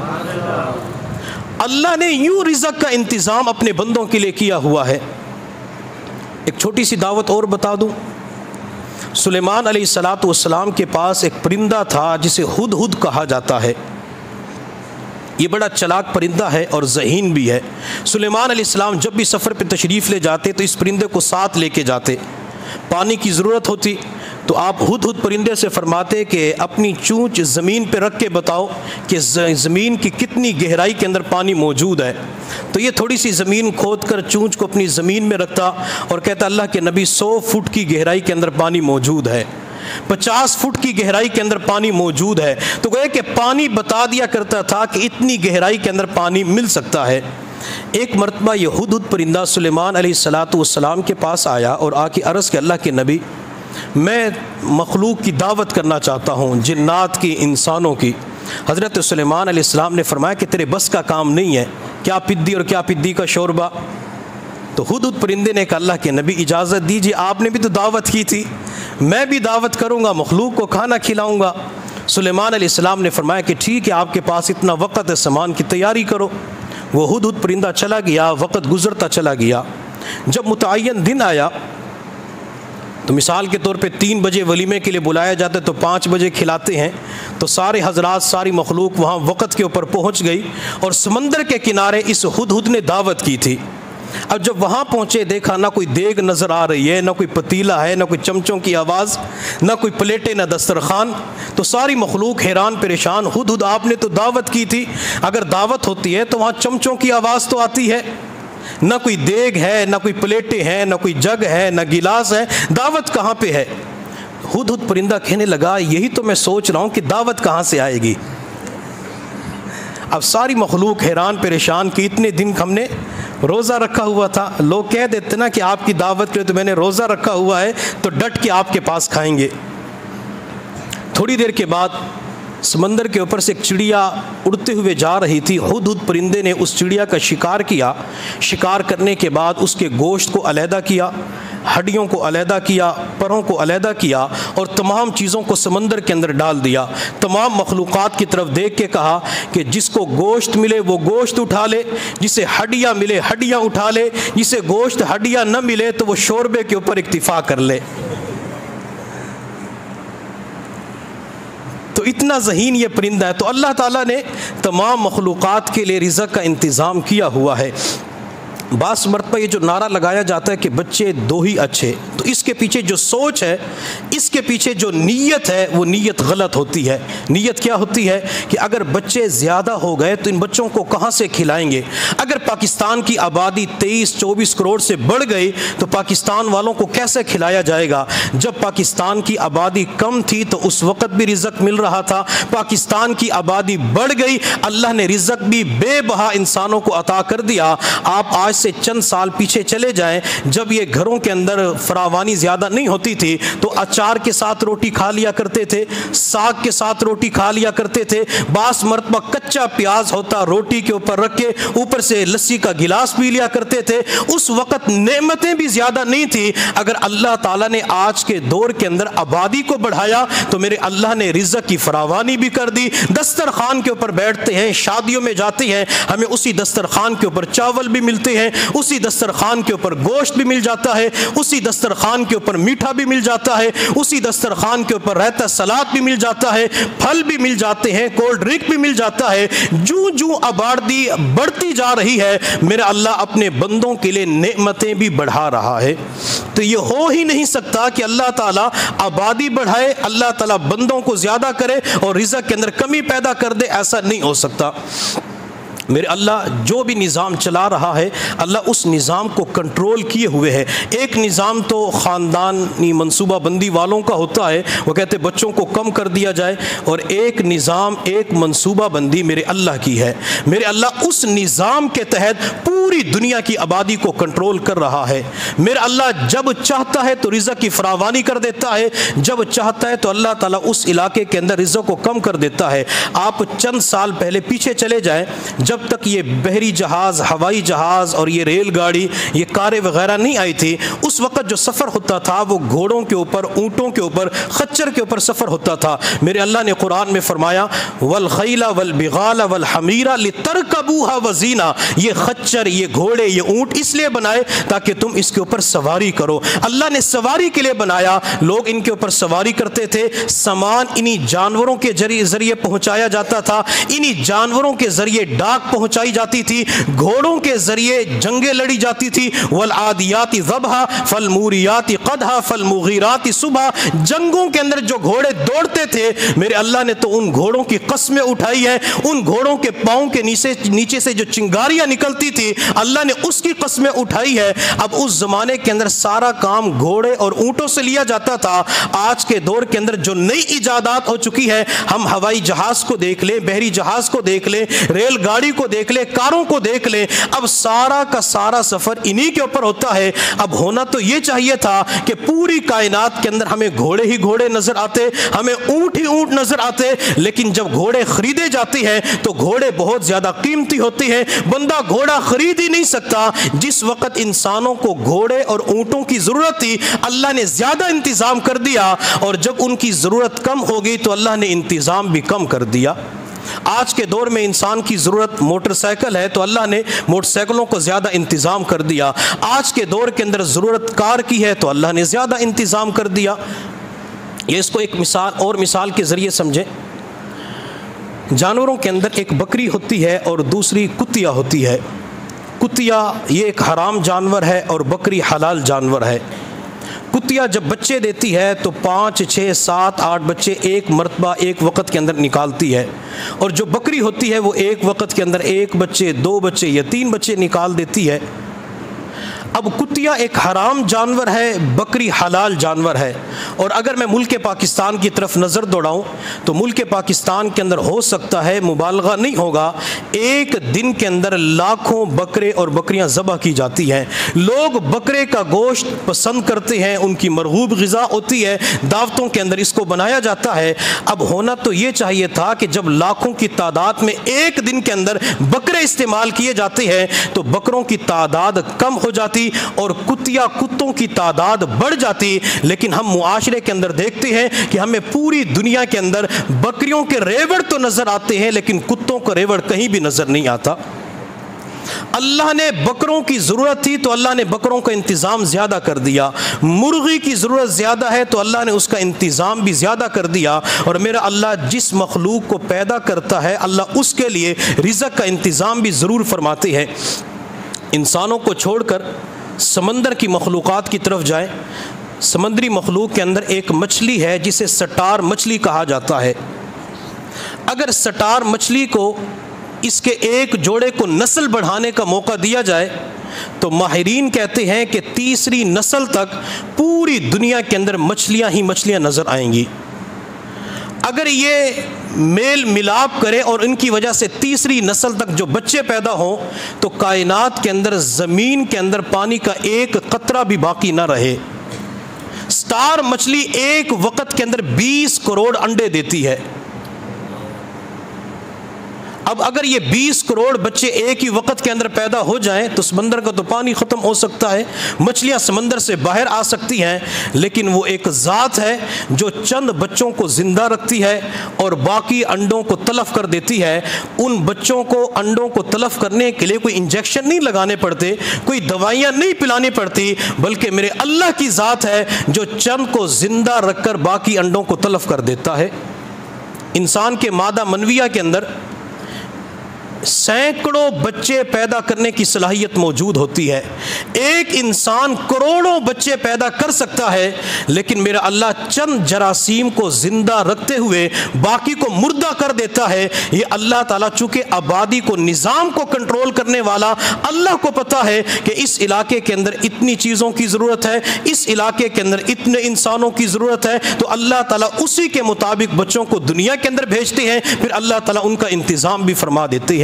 اللہ نے یوں رزق کا انتظام اپنے بندوں کے لیے کیا ہوا ہے۔ ایک چھوٹی سی دعوت اور بتا دوں، سلیمان علیہ السلام کے پاس ایک پرندہ تھا جسے ہدہد کہا جاتا ہے۔ یہ بڑا چلاک پرندہ ہے اور ذہین بھی ہے۔ سلیمان علیہ السلام جب بھی سفر پہ تشریف لے جاتے تو اس پرندے کو ساتھ لے کے جاتے، پانی کی ضرورت ہوتی تو آپ ہدہد پرندے سے فرماتے کہ اپنی چونچ زمین پہ رکھ کے بتاؤ کہ زمین کی کتنی گہرائی کے اندر پانی موجود ہے۔ تو یہ تھوڑی سی زمین کھود کر چونچ کو اپنی زمین میں رکھتا اور کہتا اللہ کے نبی 100 فٹ کی گہرائی کے اندر پانی موجود ہے، 50 فٹ کی گہرائی کے اندر پانی موجود ہے۔ تو گویا کہ پانی بتا دیا کرتا تھا کہ اتنی گہرائی کے اندر پانی مل سکتا ہے۔ ایک مرتبہ یہ ہدہد پرندہ سلیمان علیہ السلام کے پاس آیا اور آ کے عرض کہ اللہ کے نبی میں مخلوق کی دعوت کرنا چاہتا ہوں، جنات کی، انسانوں کی۔ حضرت سلیمان علیہ السلام نے فرمایا کہ تیرے بس کا کام نہیں ہے، کیا پدی اور کیا پدی کا شوربہ۔ تو ہدہد پرندے نے کہا اللہ کے نبی اجازت دیجیے، آپ نے بھی تو دعوت کی تھی، میں بھی دعوت کروں گا، مخلوق کو کھانا کھلاؤں گا۔ سلیمان علیہ السلام نے فرمایا کہ ٹھیک ہے آپ کے پاس اتنا وقت ہے، سامان کی تیاری کرو۔ وہ ہدہد پرندہ چلا گیا، وقت گزرتا چلا گیا۔ جب متعین دن آیا تو مثال کے طور پہ 3 بجے ولیمے کے لیے بلایا جاتا ہے تو 5 بجے کھلاتے ہیں، تو سارے حضرات، ساری مخلوق وہاں وقت کے اوپر پہنچ گئی اور سمندر کے کنارے اس ہدہد نے دعوت کی تھی۔ اب جب وہاں پہنچے دیکھا نہ کوئی دیگ نظر آ رہی ہے، نہ کوئی پتیلا ہے، نہ کوئی چمچوں کی آواز، نہ کوئی پلیٹیں، نہ دسترخوان، تو ساری مخلوق حیران پریشان۔ ہدہد آپ نے تو دعوت کی تھی، اگر دعوت ہوتی ہے تو وہاں چمچوں کی آواز تو آتی ہے، نہ کوئی دیگ ہے، نہ کوئی پلیٹیں ہیں، نہ کوئی جگ ہے، نہ گلاس ہے، دعوت کہاں پہ ہے؟ ہدہد پرندہ کہنے لگا یہی تو میں سوچ رہا ہوں کہ دعوت کہاں سے آئے گی۔ اب ساری مخلوق حیران پریشان کہ اتنے دن ہم نے روزہ رکھا ہوا تھا، لوگ کہہ دیتے نا کہ آپ کی دعوت کے تو میں نے روزہ رکھا ہوا ہے تو ڈٹ کے آپ کے پاس کھائیں گے۔ تھوڑی دیر کے بعد سمندر کے اوپر سے ایک چڑیا اڑتے ہوئے جا رہی تھی۔ ہدہد پرندے نے اس چڑیا کا شکار کیا، شکار کرنے کے بعد اس کے گوشت کو علیحدہ کیا، ہڈیوں کو علیحدہ کیا، پروں کو علیحدہ کیا اور تمام چیزوں کو سمندر کے اندر ڈال دیا۔ تمام مخلوقات کی طرف دیکھ کے کہا کہ جس کو گوشت ملے وہ گوشت اٹھا لے، جسے ہڈیاں ملے ہڈیاں اٹھا لے، جسے گوشت ہڈیاں نہ ملے تو وہ شوربے کے اوپر اکتفا کر لے۔ تو اتنا ذہین یہ پرندہ ہے۔ تو اللہ تعالیٰ نے تمام مخلوقات کے لیے رزق کا انتظام کیا ہوا ہے۔ بعض مرتبہ یہ جو نعرہ لگایا جاتا ہے کہ بچے دو ہی اچھے، تو اس کے پیچھے جو سوچ ہے، اس کے پیچھے جو نیت ہے وہ نیت غلط ہوتی ہے۔ نیت کیا ہوتی ہے کہ اگر بچے زیادہ ہو گئے تو ان بچوں کو کہاں سے کھلائیں گے؟ اگر پاکستان کی آبادی 23-24 کروڑ سے بڑھ گئی تو پاکستان والوں کو کیسے کھلایا جائے گا؟ جب پاکستان کی آبادی کم تھی تو اس وقت بھی رزق مل رہا تھا، پاکستان کی آبادی بڑھ گئی، اللہ نے رزق بھی بے بہا انسانوں کو عطا کر دیا۔ آپ آج سے چند سال پیچھے چلے جائیں، جب یہ گھروں کے اندر فراوانی زیادہ نہیں ہوتی تھی تو اچار کے ساتھ روٹی کھا لیا کرتے تھے، ساگ کے ساتھ روٹی کھا لیا کرتے تھے، بعض مرتبہ کچا پیاز ہوتا روٹی کے اوپر رکھ کے اوپر سے لسی کا گلاس پی لیا کرتے تھے۔ اس وقت نعمتیں بھی زیادہ نہیں تھی۔ اگر اللہ تعالیٰ نے آج کے دور کے اندر آبادی کو بڑھایا تو میرے اللہ نے رزق کی فراوانی بھی کر دی۔ دسترخوان کے اوپر بیٹھتے ہیں، شادیوں میں جاتے ہیں، ہمیں اسی دسترخوان کے اوپر چاول بھی ملتے ہیں، اسی دسترخوان کے اوپر گوشت بھی مل جاتا ہے، اسی دسترخوان کے اوپر میٹھا بھی مل جاتا ہے، اسی دسترخوان کے اوپر رائتا سلاد بھی مل جاتا ہے، پھل بھی مل جاتے ہیں، کولڈ ڈرنک بھی مل جاتا ہے۔ جوں جوں آبادی بڑھتی جا رہی ہے میرا اللہ اپنے بندوں کے لیے نعمتیں بھی بڑھا رہا ہے۔ تو یہ ہو ہی نہیں سکتا کہ اللہ تعالیٰ آبادی بڑھائے، اللہ تعالیٰ بندوں کو زیادہ کرے اور رزق کے اندر کمی پیدا کر دے، ایسا نہیں ہو سکتا۔ میرے اللہ جو بھی نظام چلا رہا ہے اللہ اس نظام کو کنٹرول کیے ہوئے ہے۔ ایک نظام تو خاندانی منصوبہ بندی والوں کا ہوتا ہے، وہ کہتے بچوں کو کم کر دیا جائے، اور ایک نظام ایک منصوبہ بندی میرے اللہ کی ہے۔ میرے اللہ اس نظام کے تحت پوری دنیا کی آبادی کو کنٹرول کر رہا ہے۔ میرا اللہ جب چاہتا ہے تو رزق کی فراوانی کر دیتا ہے، جب چاہتا ہے تو اللہ تعالیٰ اس علاقے کے اندر رزق کو کم کر دیتا ہے۔ آپ چند سال پہلے پیچھے چلے جائیں، جب تک یہ بحری جہاز، ہوائی جہاز اور یہ ریل گاڑی، یہ کاریں وغیرہ نہیں آئی تھی، اس وقت جو سفر ہوتا تھا وہ گھوڑوں کے اوپر، اونٹوں کے اوپر، خچر کے اوپر سفر ہوتا تھا۔ میرے اللہ نے قرآن میں فرمایا والخیل والبغال والحمیر لترکبوها وزینا، یہ خچر، یہ گھوڑے، یہ اونٹ اس لیے بنائے تاکہ تم اس کے اوپر سواری کرو۔ اللہ نے سواری کے لیے بنایا، لوگ ان کے اوپر سواری کرتے تھے، سامان انہی جانوروں کے ذریعے پہنچایا جاتا تھا، انہی جانوروں کے ذریعے ڈاک پہنچائی جاتی تھی، گھوڑوں کے ذریعے جنگیں لڑی جاتی تھی۔ والعادیات ضبحا فالموریات قدحا فالمغیرات صبحا، جنگوں کے اندر جو گھوڑے دوڑتے تھے میرے اللہ نے تو ان گھوڑوں کی قسمیں اٹھائی ہے، ان گھوڑوں کے پاؤں کے نیچے سے جو چنگاریاں نکلتی تھی اللہ نے اس کی قسمیں اٹھائی ہے۔ اب اس زمانے کے اندر سارا کام گھوڑے اور اونٹوں سے لیا جاتا تھا۔ آج کے دور کے اندر جو نئی ایجادات ہو چکی ہے، ہم ہوائی جہاز کو دیکھ لیں، بحری جہاز کو دیکھ لیں، ریل گاڑی کو دیکھ لیں، کاروں کو دیکھ لیں، اب سارا کا سارا سفر انہی کے اوپر ہوتا ہے۔ اب ہونا تو یہ چاہیے تھا کہ پوری کائنات کے اندر ہمیں گھوڑے ہی گھوڑے نظر آتے، ہمیں اونٹ ہی اونٹ نظر آتے، لیکن جب گھوڑے خریدے جاتے ہیں تو گھوڑے بہت زیادہ قیمتی ہوتے ہیں، بندہ گھوڑا خرید ہی نہیں سکتا۔ جس وقت انسانوں کو گھوڑے اور اونٹوں کی ضرورت تھی اللہ نے زیادہ انتظام کر دیا، اور جب ان کی ضرورت کم ہو گئی تو اللہ نے انتظام بھی کم کر دیا۔ آج کے دور میں انسان کی ضرورت موٹر سائیکل ہے تو اللہ نے موٹر سائیکلوں کو زیادہ انتظام کر دیا۔ آج کے دور کے اندر ضرورت کار کی ہے تو اللہ نے زیادہ انتظام کر دیا۔ یہ اس کو ایک مثال کے ذریعے سمجھیں۔ جانوروں کے اندر ایک بکری ہوتی ہے اور دوسری کتیا ہوتی ہے۔ کتیا یہ ایک حرام جانور ہے اور بکری حلال جانور ہے۔ کتیا جب بچے دیتی ہے تو 5 6 7 8 بچے ایک مرتبہ ایک وقت کے اندر نکالتی ہے، اور جو بکری ہوتی ہے وہ ایک وقت کے اندر 1 بچے 2 بچے یا 3 بچے نکال دیتی ہے۔ اب کتیا ایک حرام جانور ہے، بکری حلال جانور ہے، اور اگر میں ملک پاکستان کی طرف نظر دوڑاؤں تو ملک پاکستان کے اندر ہو سکتا ہے، مبالغہ نہیں ہوگا، ایک دن کے اندر لاکھوں بکرے اور بکریاں ذبح کی جاتی ہیں۔ لوگ بکرے کا گوشت پسند کرتے ہیں، ان کی مرغوب غذا ہوتی ہے، دعوتوں کے اندر اس کو بنایا جاتا ہے۔ اب ہونا تو یہ چاہیے تھا کہ جب لاکھوں کی تعداد میں ایک دن کے اندر بکرے استعمال کیے جاتے ہیں تو بکروں کی تعداد کم ہو جاتی اور کتوں کی تعداد بڑھ جاتی، لیکن ہم معاشرے کے اندر دیکھتے ہیں کہ ہمیں پوری دنیا کے اندر بکریوں کے ریوڑ تو نظر آتے ہیں لیکن کتوں کا ریوڑ کہیں بھی نظر نہیں آتا۔ اللہ نے بکروں کی ضرورت تھی تو اللہ نے بکروں کا انتظام زیادہ کر دیا، مرغی کی ضرورت زیادہ ہے تو اللہ نے اس کا انتظام بھی زیادہ کر دیا، اور میرا اللہ جس مخلوق کو پیدا کرتا ہے اللہ اس کے لیے رزق کا انتظام بھی ضرور فرماتے ہیں۔ انسانوں کو چھوڑ کر سمندر کی مخلوقات کی طرف جائیں۔ سمندری مخلوق کے اندر ایک مچھلی ہے جسے سٹار مچھلی کہا جاتا ہے۔ اگر سٹار مچھلی کو اس کے ایک جوڑے کو نسل بڑھانے کا موقع دیا جائے تو ماہرین کہتے ہیں کہ 3ری نسل تک پوری دنیا کے اندر مچھلیاں ہی مچھلیاں نظر آئیں گی۔ اگر یہ میل ملاپ کرے اور ان کی وجہ سے 3ری نسل تک جو بچے پیدا ہوں تو کائنات کے اندر زمین کے اندر پانی کا ایک قطرہ بھی باقی نہ رہے۔ سٹار مچھلی ایک وقت کے اندر 20 کروڑ انڈے دیتی ہے۔ اب اگر یہ 20 کروڑ بچے ایک ہی وقت کے اندر پیدا ہو جائیں تو سمندر کا تو پانی ختم ہو سکتا ہے، مچھلیاں سمندر سے باہر آ سکتی ہیں، لیکن وہ ایک ذات ہے جو چند بچوں کو زندہ رکھتی ہے اور باقی انڈوں کو تلف کر دیتی ہے۔ ان بچوں کو انڈوں کو تلف کرنے کے لیے کوئی انجیکشن نہیں لگانے پڑتے، کوئی دوائیاں نہیں پلانی پڑتی، بلکہ میرے اللہ کی ذات ہے جو چند کو زندہ رکھ کر باقی انڈوں کو تلف کر دیتا ہے۔ انسان کے مادہ منویہ کے اندر سینکڑوں بچے پیدا کرنے کی صلاحیت موجود ہوتی ہے۔ ایک انسان کروڑوں بچے پیدا کر سکتا ہے، لیکن میرا اللہ چند جراثیم کو زندہ رکھتے ہوئے باقی کو مردہ کر دیتا ہے۔ یہ اللہ تعالیٰ چونکہ آبادی کو، نظام کو کنٹرول کرنے والا اللہ کو پتا ہے کہ اس علاقے کے اندر اتنی چیزوں کی ضرورت ہے، اس علاقے کے اندر اتنے انسانوں کی ضرورت ہے، تو اللہ تعالیٰ اسی کے مطابق بچوں کو دنیا کے اندر بھیجتے ہیں، پھر اللہ تعالیٰ ان کا انتظام بھی فرما دیتے ہیں۔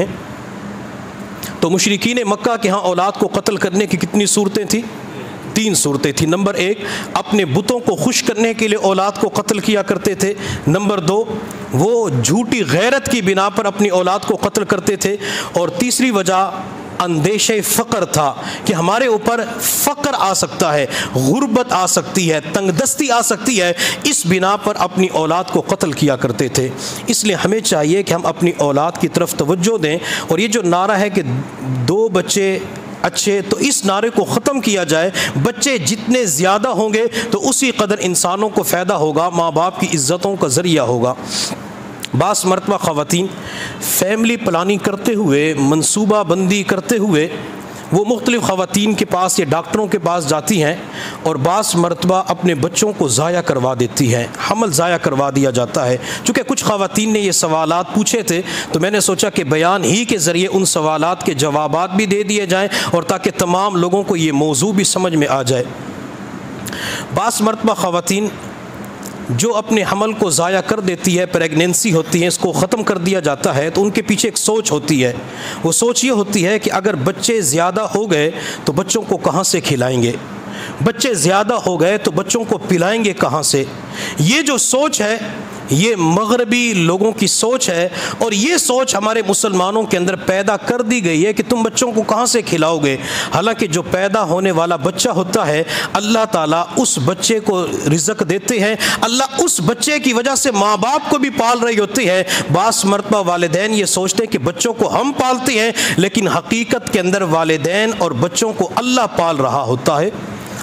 تو مشرکین مکہ کے ہاں اولاد کو قتل کرنے کی کتنی صورتیں تھیں؟ 3 صورتیں تھیں۔ نمبر 1، اپنے بتوں کو خوش کرنے کے لیے اولاد کو قتل کیا کرتے تھے۔ نمبر 2، وہ جھوٹی غیرت کی بنا پر اپنی اولاد کو قتل کرتے تھے۔ اور تیسری وجہ اندیشہ فقر تھا کہ ہمارے اوپر فقر آ سکتا ہے، غربت آ سکتی ہے، تنگ دستی آ سکتی ہے، اس بنا پر اپنی اولاد کو قتل کیا کرتے تھے۔ اس لیے ہمیں چاہیے کہ ہم اپنی اولاد کی طرف توجہ دیں، اور یہ جو نعرہ ہے کہ 2 بچے اچھے، تو اس نعرے کو ختم کیا جائے۔ بچے جتنے زیادہ ہوں گے تو اسی قدر انسانوں کو فائدہ ہوگا، ماں باپ کی عزتوں کا ذریعہ ہوگا۔ بعض مرتبہ خواتین فیملی پلاننگ کرتے ہوئے، منصوبہ بندی کرتے ہوئے، وہ مختلف خواتین کے پاس یا ڈاکٹروں کے پاس جاتی ہیں اور بعض مرتبہ اپنے بچوں کو ضائع کروا دیتی ہیں، حمل ضائع کروا دیا جاتا ہے۔ چونکہ کچھ خواتین نے یہ سوالات پوچھے تھے تو میں نے سوچا کہ بیان ہی کے ذریعے ان سوالات کے جوابات بھی دے دیے جائیں، اور تاکہ تمام لوگوں کو یہ موضوع بھی سمجھ میں آ جائے۔ بعض مرتبہ خواتین جو اپنے حمل کو ضائع کر دیتی ہے، پریگنینسی ہوتی ہے، اس کو ختم کر دیا جاتا ہے، تو ان کے پیچھے ایک سوچ ہوتی ہے۔ وہ سوچ یہ ہوتی ہے کہ اگر بچے زیادہ ہو گئے تو بچوں کو کہاں سے کھلائیں گے، بچے زیادہ ہو گئے تو بچوں کو پلائیں گے کہاں سے۔ یہ جو سوچ ہے یہ مغربی لوگوں کی سوچ ہے، اور یہ سوچ ہمارے مسلمانوں کے اندر پیدا کر دی گئی ہے کہ تم بچوں کو کہاں سے کھلاؤ گے۔ حالانکہ جو پیدا ہونے والا بچہ ہوتا ہے اللہ تعالیٰ اس بچے کو رزق دیتے ہیں، اللہ اس بچے کی وجہ سے ماں باپ کو بھی پال رہی ہوتی ہے۔ بعض مرتبہ والدین یہ سوچتے ہیں کہ بچوں کو ہم پالتے ہیں، لیکن حقیقت کے اندر والدین اور بچوں کو اللہ پال رہا ہوتا ہے۔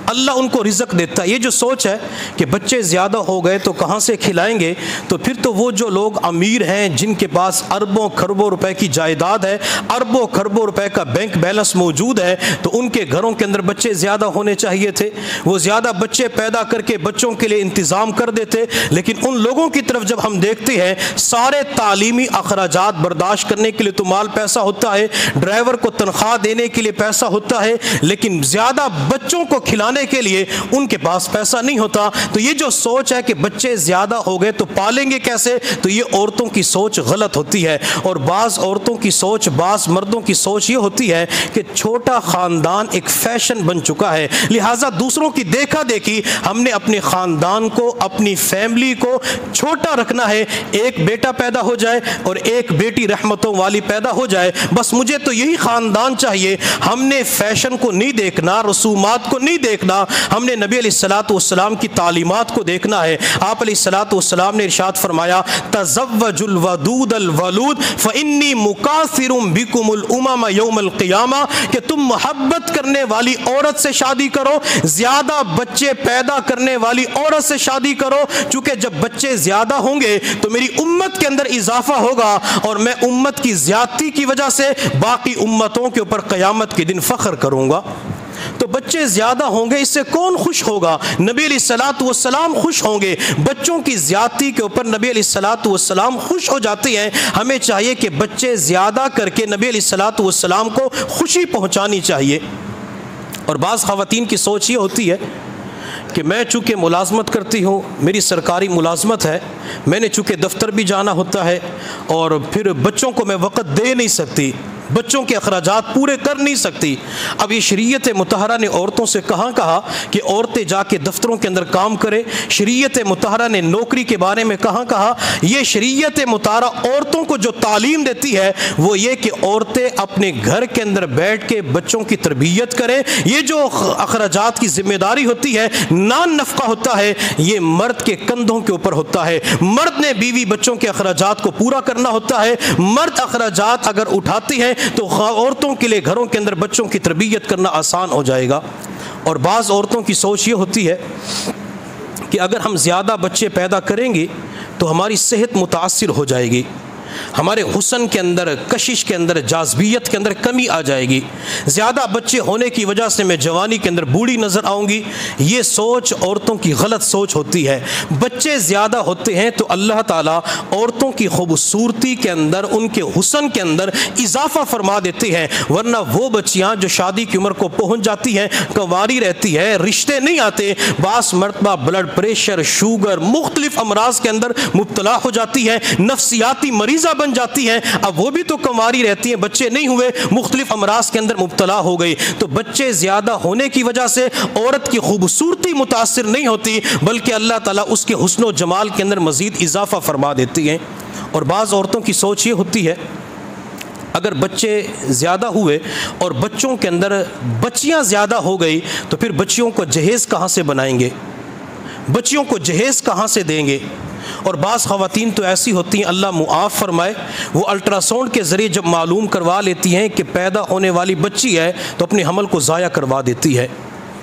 اللہ ان کو رزق دیتا ہے۔ یہ جو سوچ ہے کہ بچے زیادہ ہو گئے تو کہاں سے کھلائیں گے، تو پھر تو وہ جو لوگ امیر ہیں جن کے پاس اربوں کھربوں روپے کی جائیداد ہے، اربوں کھربوں روپے کا بینک بیلنس موجود ہے، تو ان کے گھروں کے اندر بچے زیادہ ہونے چاہیے تھے، وہ زیادہ بچے پیدا کر کے بچوں کے لیے انتظام کر دیتے۔ لیکن ان لوگوں کی طرف جب ہم دیکھتے ہیں، سارے تعلیمی اخراجات برداشت کرنے کے لیے تو مال پیسہ ہوتا ہے، ڈرائیور کو تنخواہ دینے کے لیے پیسہ ہوتا ہے، لیکن زیادہ بچوں کو کھلانے کے لیے ان کے پاس پیسہ نہیں ہوتا۔ تو یہ جو سوچ ہے کہ بچے زیادہ ہو گئے تو پالیں گے کیسے، تو یہ عورتوں کی سوچ غلط ہوتی ہے۔ اور بعض عورتوں کی سوچ، بعض مردوں کی سوچ یہ ہوتی ہے کہ چھوٹا خاندان ایک فیشن بن چکا ہے، لہٰذا دوسروں کی دیکھا دیکھی ہم نے اپنے خاندان کو، اپنی فیملی کو چھوٹا رکھنا ہے، ایک بیٹا پیدا ہو جائے اور ایک بیٹی رحمتوں والی پیدا ہو جائے، بس مجھے تو یہی خاندان چاہیے۔ ہم نے فیشن کو نہیں دیکھنا، رسومات کو نہیں دیکھنا، ہم نے نبی علیہ السلام کی تعلیمات کو دیکھنا ہے۔ آپ علیہ السلام نے ارشاد فرمایا، تزوج الودود الولود فانی مکاثر بکم الامم یوم القیامہ، کہ تم محبت کرنے والی عورت سے شادی کرو، زیادہ بچے پیدا کرنے والی عورت سے شادی کرو، چونکہ جب بچے زیادہ ہوں گے تو میری امت کے اندر اضافہ ہوگا اور میں امت کی زیادتی کی وجہ سے باقی امتوں کے اوپر قیامت کے دن فخر کروں گا۔ تو بچے زیادہ ہوں گے، اس سے کون خوش ہوگا؟ نبی علیہ السلام خوش ہوں گے۔ بچوں کی زیادتی کے اوپر نبی علیہ السلام خوش ہو جاتے ہیں۔ ہمیں چاہیے کہ بچے زیادہ کر کے نبی علیہ السلام کو خوشی پہنچانی چاہیے۔ اور بعض خواتین کی سوچ یہ ہوتی ہے کہ میں چونکہ ملازمت کرتی ہوں، میری سرکاری ملازمت ہے، میں نے چونکہ دفتر بھی جانا ہوتا ہے اور پھر بچوں کو میں وقت دے نہیں سکتی، بچوں کے اخراجات پورے کر نہیں سکتی۔ اب یہ شریعت مطہرہ نے عورتوں سے کہا کہ عورتیں جا کے دفتروں کے اندر کام کریں، شریعت مطہرہ نے نوکری کے بارے میں کہا، یہ شریعت مطہرہ عورتوں کو جو تعلیم دیتی ہے وہ یہ کہ عورتیں اپنے گھر کے اندر بیٹھ کے بچوں کی تربیت کریں۔ یہ جو اخراجات کی ذمہ داری ہوتی ہے، نان نفقہ ہوتا ہے، یہ مرد کے کندھوں کے اوپر ہوتا ہے۔ مرد نے بیوی بچوں کے اخراجات کو پورا کرنا ہوتا ہے۔ مرد اخراجات اگر اٹھاتی ہے تو عورتوں کے لیے گھروں کے اندر بچوں کی تربیت کرنا آسان ہو جائے گا۔ اور بعض عورتوں کی سوچ یہ ہوتی ہے کہ اگر ہم زیادہ بچے پیدا کریں گے تو ہماری صحت متاثر ہو جائے گی، ہمارے حسن کے اندر، کشش کے اندر، جاذبیت کے اندر کمی آ جائے گی، زیادہ بچے ہونے کی وجہ سے میں جوانی کے اندر بوڑھی نظر آؤں گی۔ یہ سوچ عورتوں کی غلط سوچ ہوتی ہے۔ بچے زیادہ ہوتے ہیں تو اللہ تعالیٰ عورتوں کی خوبصورتی کے اندر، ان کے حسن کے اندر اضافہ فرما دیتے ہیں، ورنہ وہ بچیاں جو شادی کی عمر کو پہنچ جاتی ہیں، کنواری رہتی ہے، رشتے نہیں آتے، بعض مرتبہ بلڈ پریشر، شوگر، مختلف امراض کے اندر مبتلا ہو جاتی ہے، نفسیاتی مریض بن جاتی ہیں، اب وہ بھی تو کنواری رہتی ہیں، بچے نہیں ہوئے، مختلف امراض کے اندر مبتلا ہو گئی۔ تو بچے زیادہ ہونے کی وجہ سے عورت کی خوبصورتی متاثر نہیں ہوتی، بلکہ اللہ تعالیٰ اس کے حسن و جمال کے اندر مزید اضافہ فرما دیتی ہیں۔ اور بعض عورتوں کی سوچ یہ ہوتی ہے اگر بچے زیادہ ہوئے اور بچوں کے اندر بچیاں زیادہ ہو گئی تو پھر بچیوں کو جہیز کہاں سے بنائیں گے، بچیوں کو جہیز کہاں سے دیں گے۔ اور بعض خواتین تو ایسی ہوتی ہیں، اللہ معاف فرمائے، وہ الٹرا ساؤنڈ کے ذریعے جب معلوم کروا لیتی ہیں کہ پیدا ہونے والی بچی ہے تو اپنے حمل کو ضائع کروا دیتی ہے۔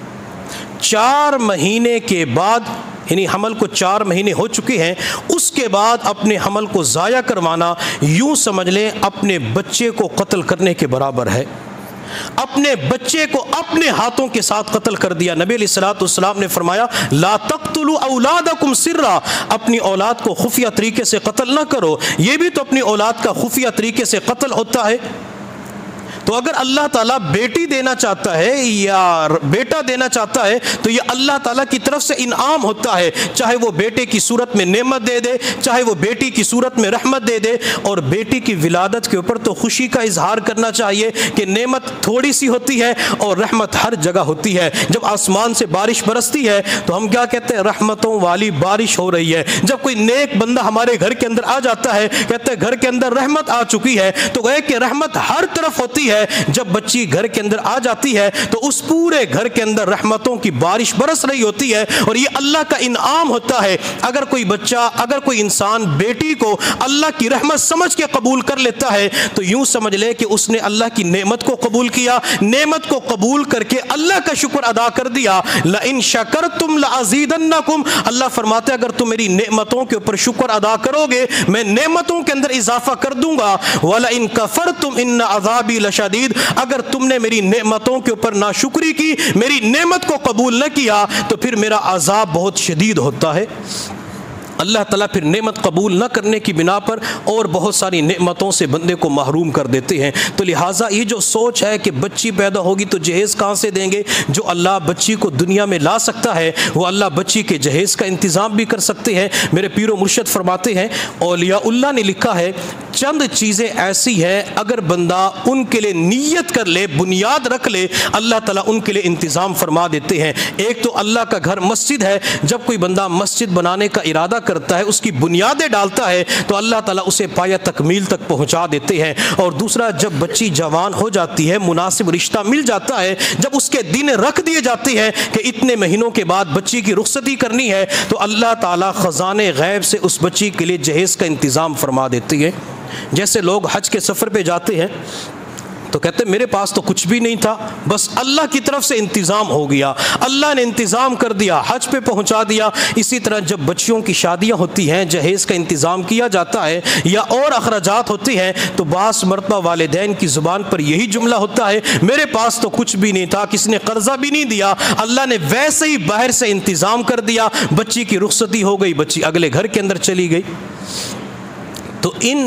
4 مہینے کے بعد، یعنی حمل کو 4 مہینے ہو چکے ہیں، اس کے بعد اپنے حمل کو ضائع کروانا، یوں سمجھ لیں اپنے بچے کو قتل کرنے کے برابر ہے۔ اپنے بچے کو اپنے ہاتھوں کے ساتھ قتل کر دیا۔ نبی علیہ السلام نے فرمایا، لا تقتلوا اولادکم سرا، اپنی اولاد کو خفیہ طریقے سے قتل نہ کرو، یہ بھی تو اپنی اولاد کا خفیہ طریقے سے قتل ہوتا ہے۔ تو اگر اللہ تعالیٰ بیٹی دینا چاہتا ہے یا بیٹا دینا چاہتا ہے تو یہ اللہ تعالیٰ کی طرف سے انعام ہوتا ہے، چاہے وہ بیٹے کی صورت میں نعمت دے دے، چاہے وہ بیٹی کی صورت میں رحمت دے دے۔ اور بیٹی کی ولادت کے اوپر تو خوشی کا اظہار کرنا چاہیے کہ نعمت تھوڑی سی ہوتی ہے اور رحمت ہر جگہ ہوتی ہے۔ جب آسمان سے بارش برستی ہے تو ہم کیا کہتے ہیں؟ رحمتوں والی بارش ہو رہی ہے۔ جب کوئی نیک بندہ ہمارے گھر کے اندر آ جاتا ہے، کہتے ہیں گھر کے اندر رحمت آ چکی ہے، تو گویا کہ رحمت ہر طرف ہوتی ہے، ہے جب بچی گھر کے اندر آ جاتی ہے تو اس پورے گھر کے اندر رحمتوں کی بارش برس رہی ہوتی ہے، اور یہ اللہ کا انعام ہوتا ہے۔ اگر کوئی بچہ، اگر کوئی انسان بیٹی کو اللہ کی رحمت سمجھ کے قبول کر لیتا ہے تو یوں سمجھ لے کہ اس نے اللہ کی نعمت کو قبول کیا، نعمت کو قبول کر کے اللہ کا شکر ادا کر دیا۔ لَإِن شَكَرْتُمْ لَأَزِيدَنَّكُمْ، اللہ فرماتے ہیں اگر تم میری نعمتوں کے اوپر شکر ادا کرو گے میں نعمتوں کے اندر اضافہ کر دوں گا۔ وَلَئِن كَفَرْتُمْ إِنَّ عَذَابِي لَشَدِيدٌ، اگر تم نے میری نعمتوں کے اوپر ناشکری کی، میری نعمت کو قبول نہ کیا تو پھر میرا عذاب بہت شدید ہوتا ہے۔ اللہ تعالیٰ پھر نعمت قبول نہ کرنے کی بنا پر اور بہت ساری نعمتوں سے بندے کو محروم کر دیتے ہیں۔ تو لہٰذا یہ جو سوچ ہے کہ بچی پیدا ہوگی تو جہیز کہاں سے دیں گے، جو اللہ بچی کو دنیا میں لا سکتا ہے وہ اللہ بچی کے جہیز کا انتظام بھی کر سکتے ہیں۔ میرے پیر و مرشد فرماتے ہیں، اولیاء اللہ نے لکھا ہے چند چیزیں ایسی ہیں اگر بندہ ان کے لیے نیت کر لے، بنیاد رکھ لے، اللہ تعالیٰ ان کے لیے انتظام فرما دیتے ہیں۔ ایک تو اللہ کا گھر مسجد ہے، جب کوئی بندہ مسجد بنانے کا ارادہ کرتا ہے، اس کی بنیادیں ڈالتا ہے تو اللہ تعالیٰ اسے پایہ تکمیل تک پہنچا دیتے ہیں۔ اور دوسرا، جب بچی جوان ہو جاتی ہے، مناسب رشتہ مل جاتا ہے، جب اس کے دن رکھ دیے جاتے ہیں کہ اتنے مہینوں کے بعد بچی کی رخصتی کرنی ہے تو اللہ تعالیٰ خزانے غیب سے اس بچی کے لیے جہیز کا انتظام فرما دیتی ہے۔ جیسے لوگ حج کے سفر پہ جاتے ہیں تو کہتے ہیں میرے پاس تو کچھ بھی نہیں تھا، بس اللہ کی طرف سے انتظام ہو گیا، اللہ نے انتظام کر دیا، حج پہ پہنچا دیا۔ اسی طرح جب بچیوں کی شادیاں ہوتی ہیں، جہیز کا انتظام کیا جاتا ہے یا اور اخراجات ہوتے ہیں تو بعض مرتبہ والدین کی زبان پر یہی جملہ ہوتا ہے میرے پاس تو کچھ بھی نہیں تھا، کسی نے قرضہ بھی نہیں دیا، اللہ نے ویسے ہی باہر سے انتظام کر دیا، بچی کی رخصتی ہو گئی، بچی اگلے گھر کے اندر چلی گئی۔ تو ان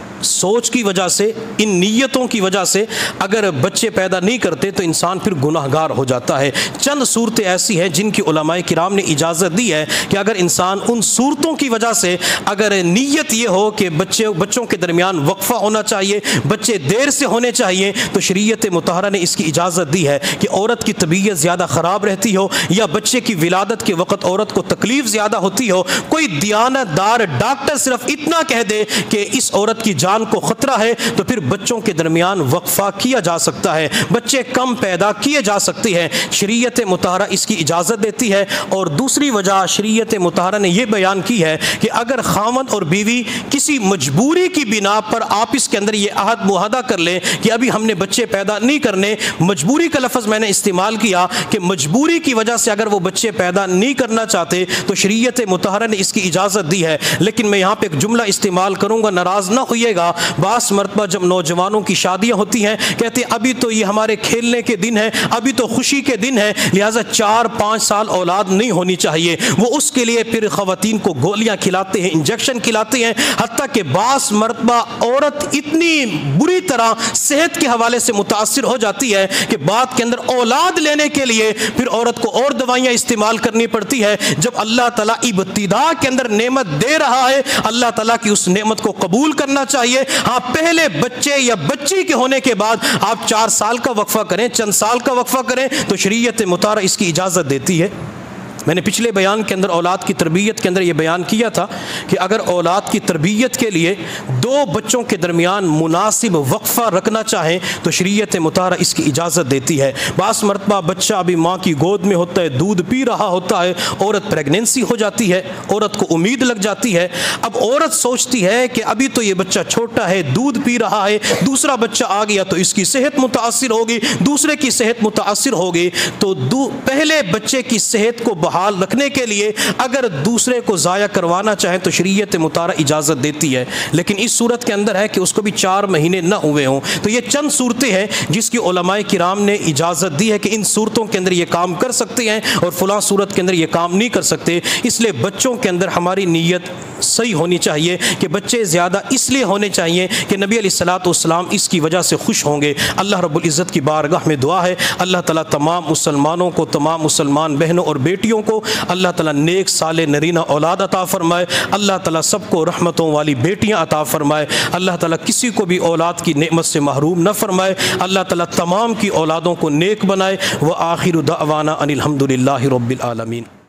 سوچ کی وجہ سے، ان نیتوں کی وجہ سے اگر بچے پیدا نہیں کرتے تو انسان پھر گناہ گار ہو جاتا ہے۔ چند صورتیں ایسی ہیں جن کی علماء کرام نے اجازت دی ہے کہ اگر انسان ان صورتوں کی وجہ سے اگر نیت یہ ہو کہ بچوں کے درمیان وقفہ ہونا چاہیے، بچے دیر سے ہونے چاہیے، تو شریعت مطہرہ نے اس کی اجازت دی ہے کہ عورت کی طبیعت زیادہ خراب رہتی ہو یا بچے کی ولادت کے وقت عورت کو تکلیف زیادہ ہوتی ہو، کوئی دیانت دار ڈاکٹر صرف اتنا کہہ دے کہ اس عورت کی جان کو خطرہ ہے تو پھر بچوں کے درمیان وقفہ کیا جا سکتا ہے، بچے کم پیدا کیے جا سکتے ہیں، شریعت مطہرہ اس کی اجازت دیتی ہے۔ اور دوسری وجہ شریعت مطہرہ نے یہ بیان کی ہے کہ اگر خاوند اور بیوی کسی مجبوری کی بنا پر آپس کے اندر یہ عہد معاہدہ کر لیں کہ ابھی ہم نے بچے پیدا نہیں کرنے، مجبوری کا لفظ میں نے استعمال کیا کہ مجبوری کی وجہ سے اگر وہ بچے پیدا نہیں کرنا چاہتے تو شریعت مطہرہ نے اس کی اجازت دی ہے۔ لیکن میں یہاں پہ ایک جملہ استعمال کروں گا، ناراض نہ ہوئیے گا، بعض مرتبہ جب نوجوانوں کی شادیاں ہوتی ہیں کہتے ہیں ابھی تو یہ ہمارے کھیلنے کے دن ہیں، ابھی تو خوشی کے دن ہیں، لہٰذا 4-5 سال اولاد نہیں ہونی چاہیے۔ وہ اس کے لیے پھر خواتین کو گولیاں کھلاتے ہیں، انجیکشن کھلاتے ہیں، حتیٰ کہ بعض مرتبہ عورت اتنی بری طرح صحت کے حوالے سے متاثر ہو جاتی ہے کہ بعد کے اندر اولاد لینے کے لیے پھر عورت کو اور دوائیاں استعمال کرنی پڑتی ہے۔ جب اللہ تعالیٰ ابتدا کے اندر نعمت دے رہا ہے، اللہ تعالیٰ کی اس نعمت کو قبول کرنا چاہیے۔ ہاں، پہلے بچے یا بچی کے ہونے کے بعد آپ 4 سال کا وقفہ کریں، چند سال کا وقفہ کریں تو شریعت مطہرہ اس کی اجازت دیتی ہے۔ میں نے پچھلے بیان کے اندر اولاد کی تربیت کے اندر یہ بیان کیا تھا کہ اگر اولاد کی تربیت کے لیے 2 بچوں کے درمیان مناسب وقفہ رکھنا چاہیں تو شریعت مطہرہ اس کی اجازت دیتی ہے۔ بعض مرتبہ بچہ ابھی ماں کی گود میں ہوتا ہے، دودھ پی رہا ہوتا ہے، عورت پریگننسی ہو جاتی ہے، عورت کو امید لگ جاتی ہے، اب عورت سوچتی ہے کہ ابھی تو یہ بچہ چھوٹا ہے، دودھ پی رہا ہے، دوسرا بچہ آ گیا تو اس کی صحت متاثر ہوگی، دوسرے کی صحت متاثر ہوگی، تو پہلے بچے کی صحت کو بحال رکھنے کے لیے اگر دوسرے کو ضائع کروانا چاہیں تو شریعت مطہرہ اجازت دیتی ہے۔ لیکن اس صورت کے اندر ہے کہ اس کو بھی 4 مہینے نہ ہوئے ہوں۔ تو یہ چند صورتیں ہیں جس کی علماء کرام نے اجازت دی ہے کہ ان صورتوں کے اندر یہ کام کر سکتے ہیں اور فلاں صورت کے اندر یہ کام نہیں کر سکتے۔ اس لیے بچوں کے اندر ہماری نیت صحیح ہونی چاہیے کہ بچے زیادہ اس لیے ہونے چاہیے کہ نبی علیہ الصلوۃ والسلام اس کی وجہ سے خوش ہوں گے۔ اللہ رب العزت کی بارگاہ میں دعا ہے اللہ تعالیٰ تمام مسلمانوں کو، تمام مسلمان بہنوں اور بیٹیوں کو اللہ تعالیٰ نیک صالح نرینہ اولاد عطا فرمائے، اللہ تعالیٰ سب کو رحمتوں والی بیٹیاں عطا فرمائے، اللہ تعالیٰ کسی کو بھی اولاد کی نعمت سے محروم نہ فرمائے، اللہ تعالیٰ تمام کی اولادوں کو نیک بنائے۔ وآخر دعوانا ان الحمد للہ رب العالمین۔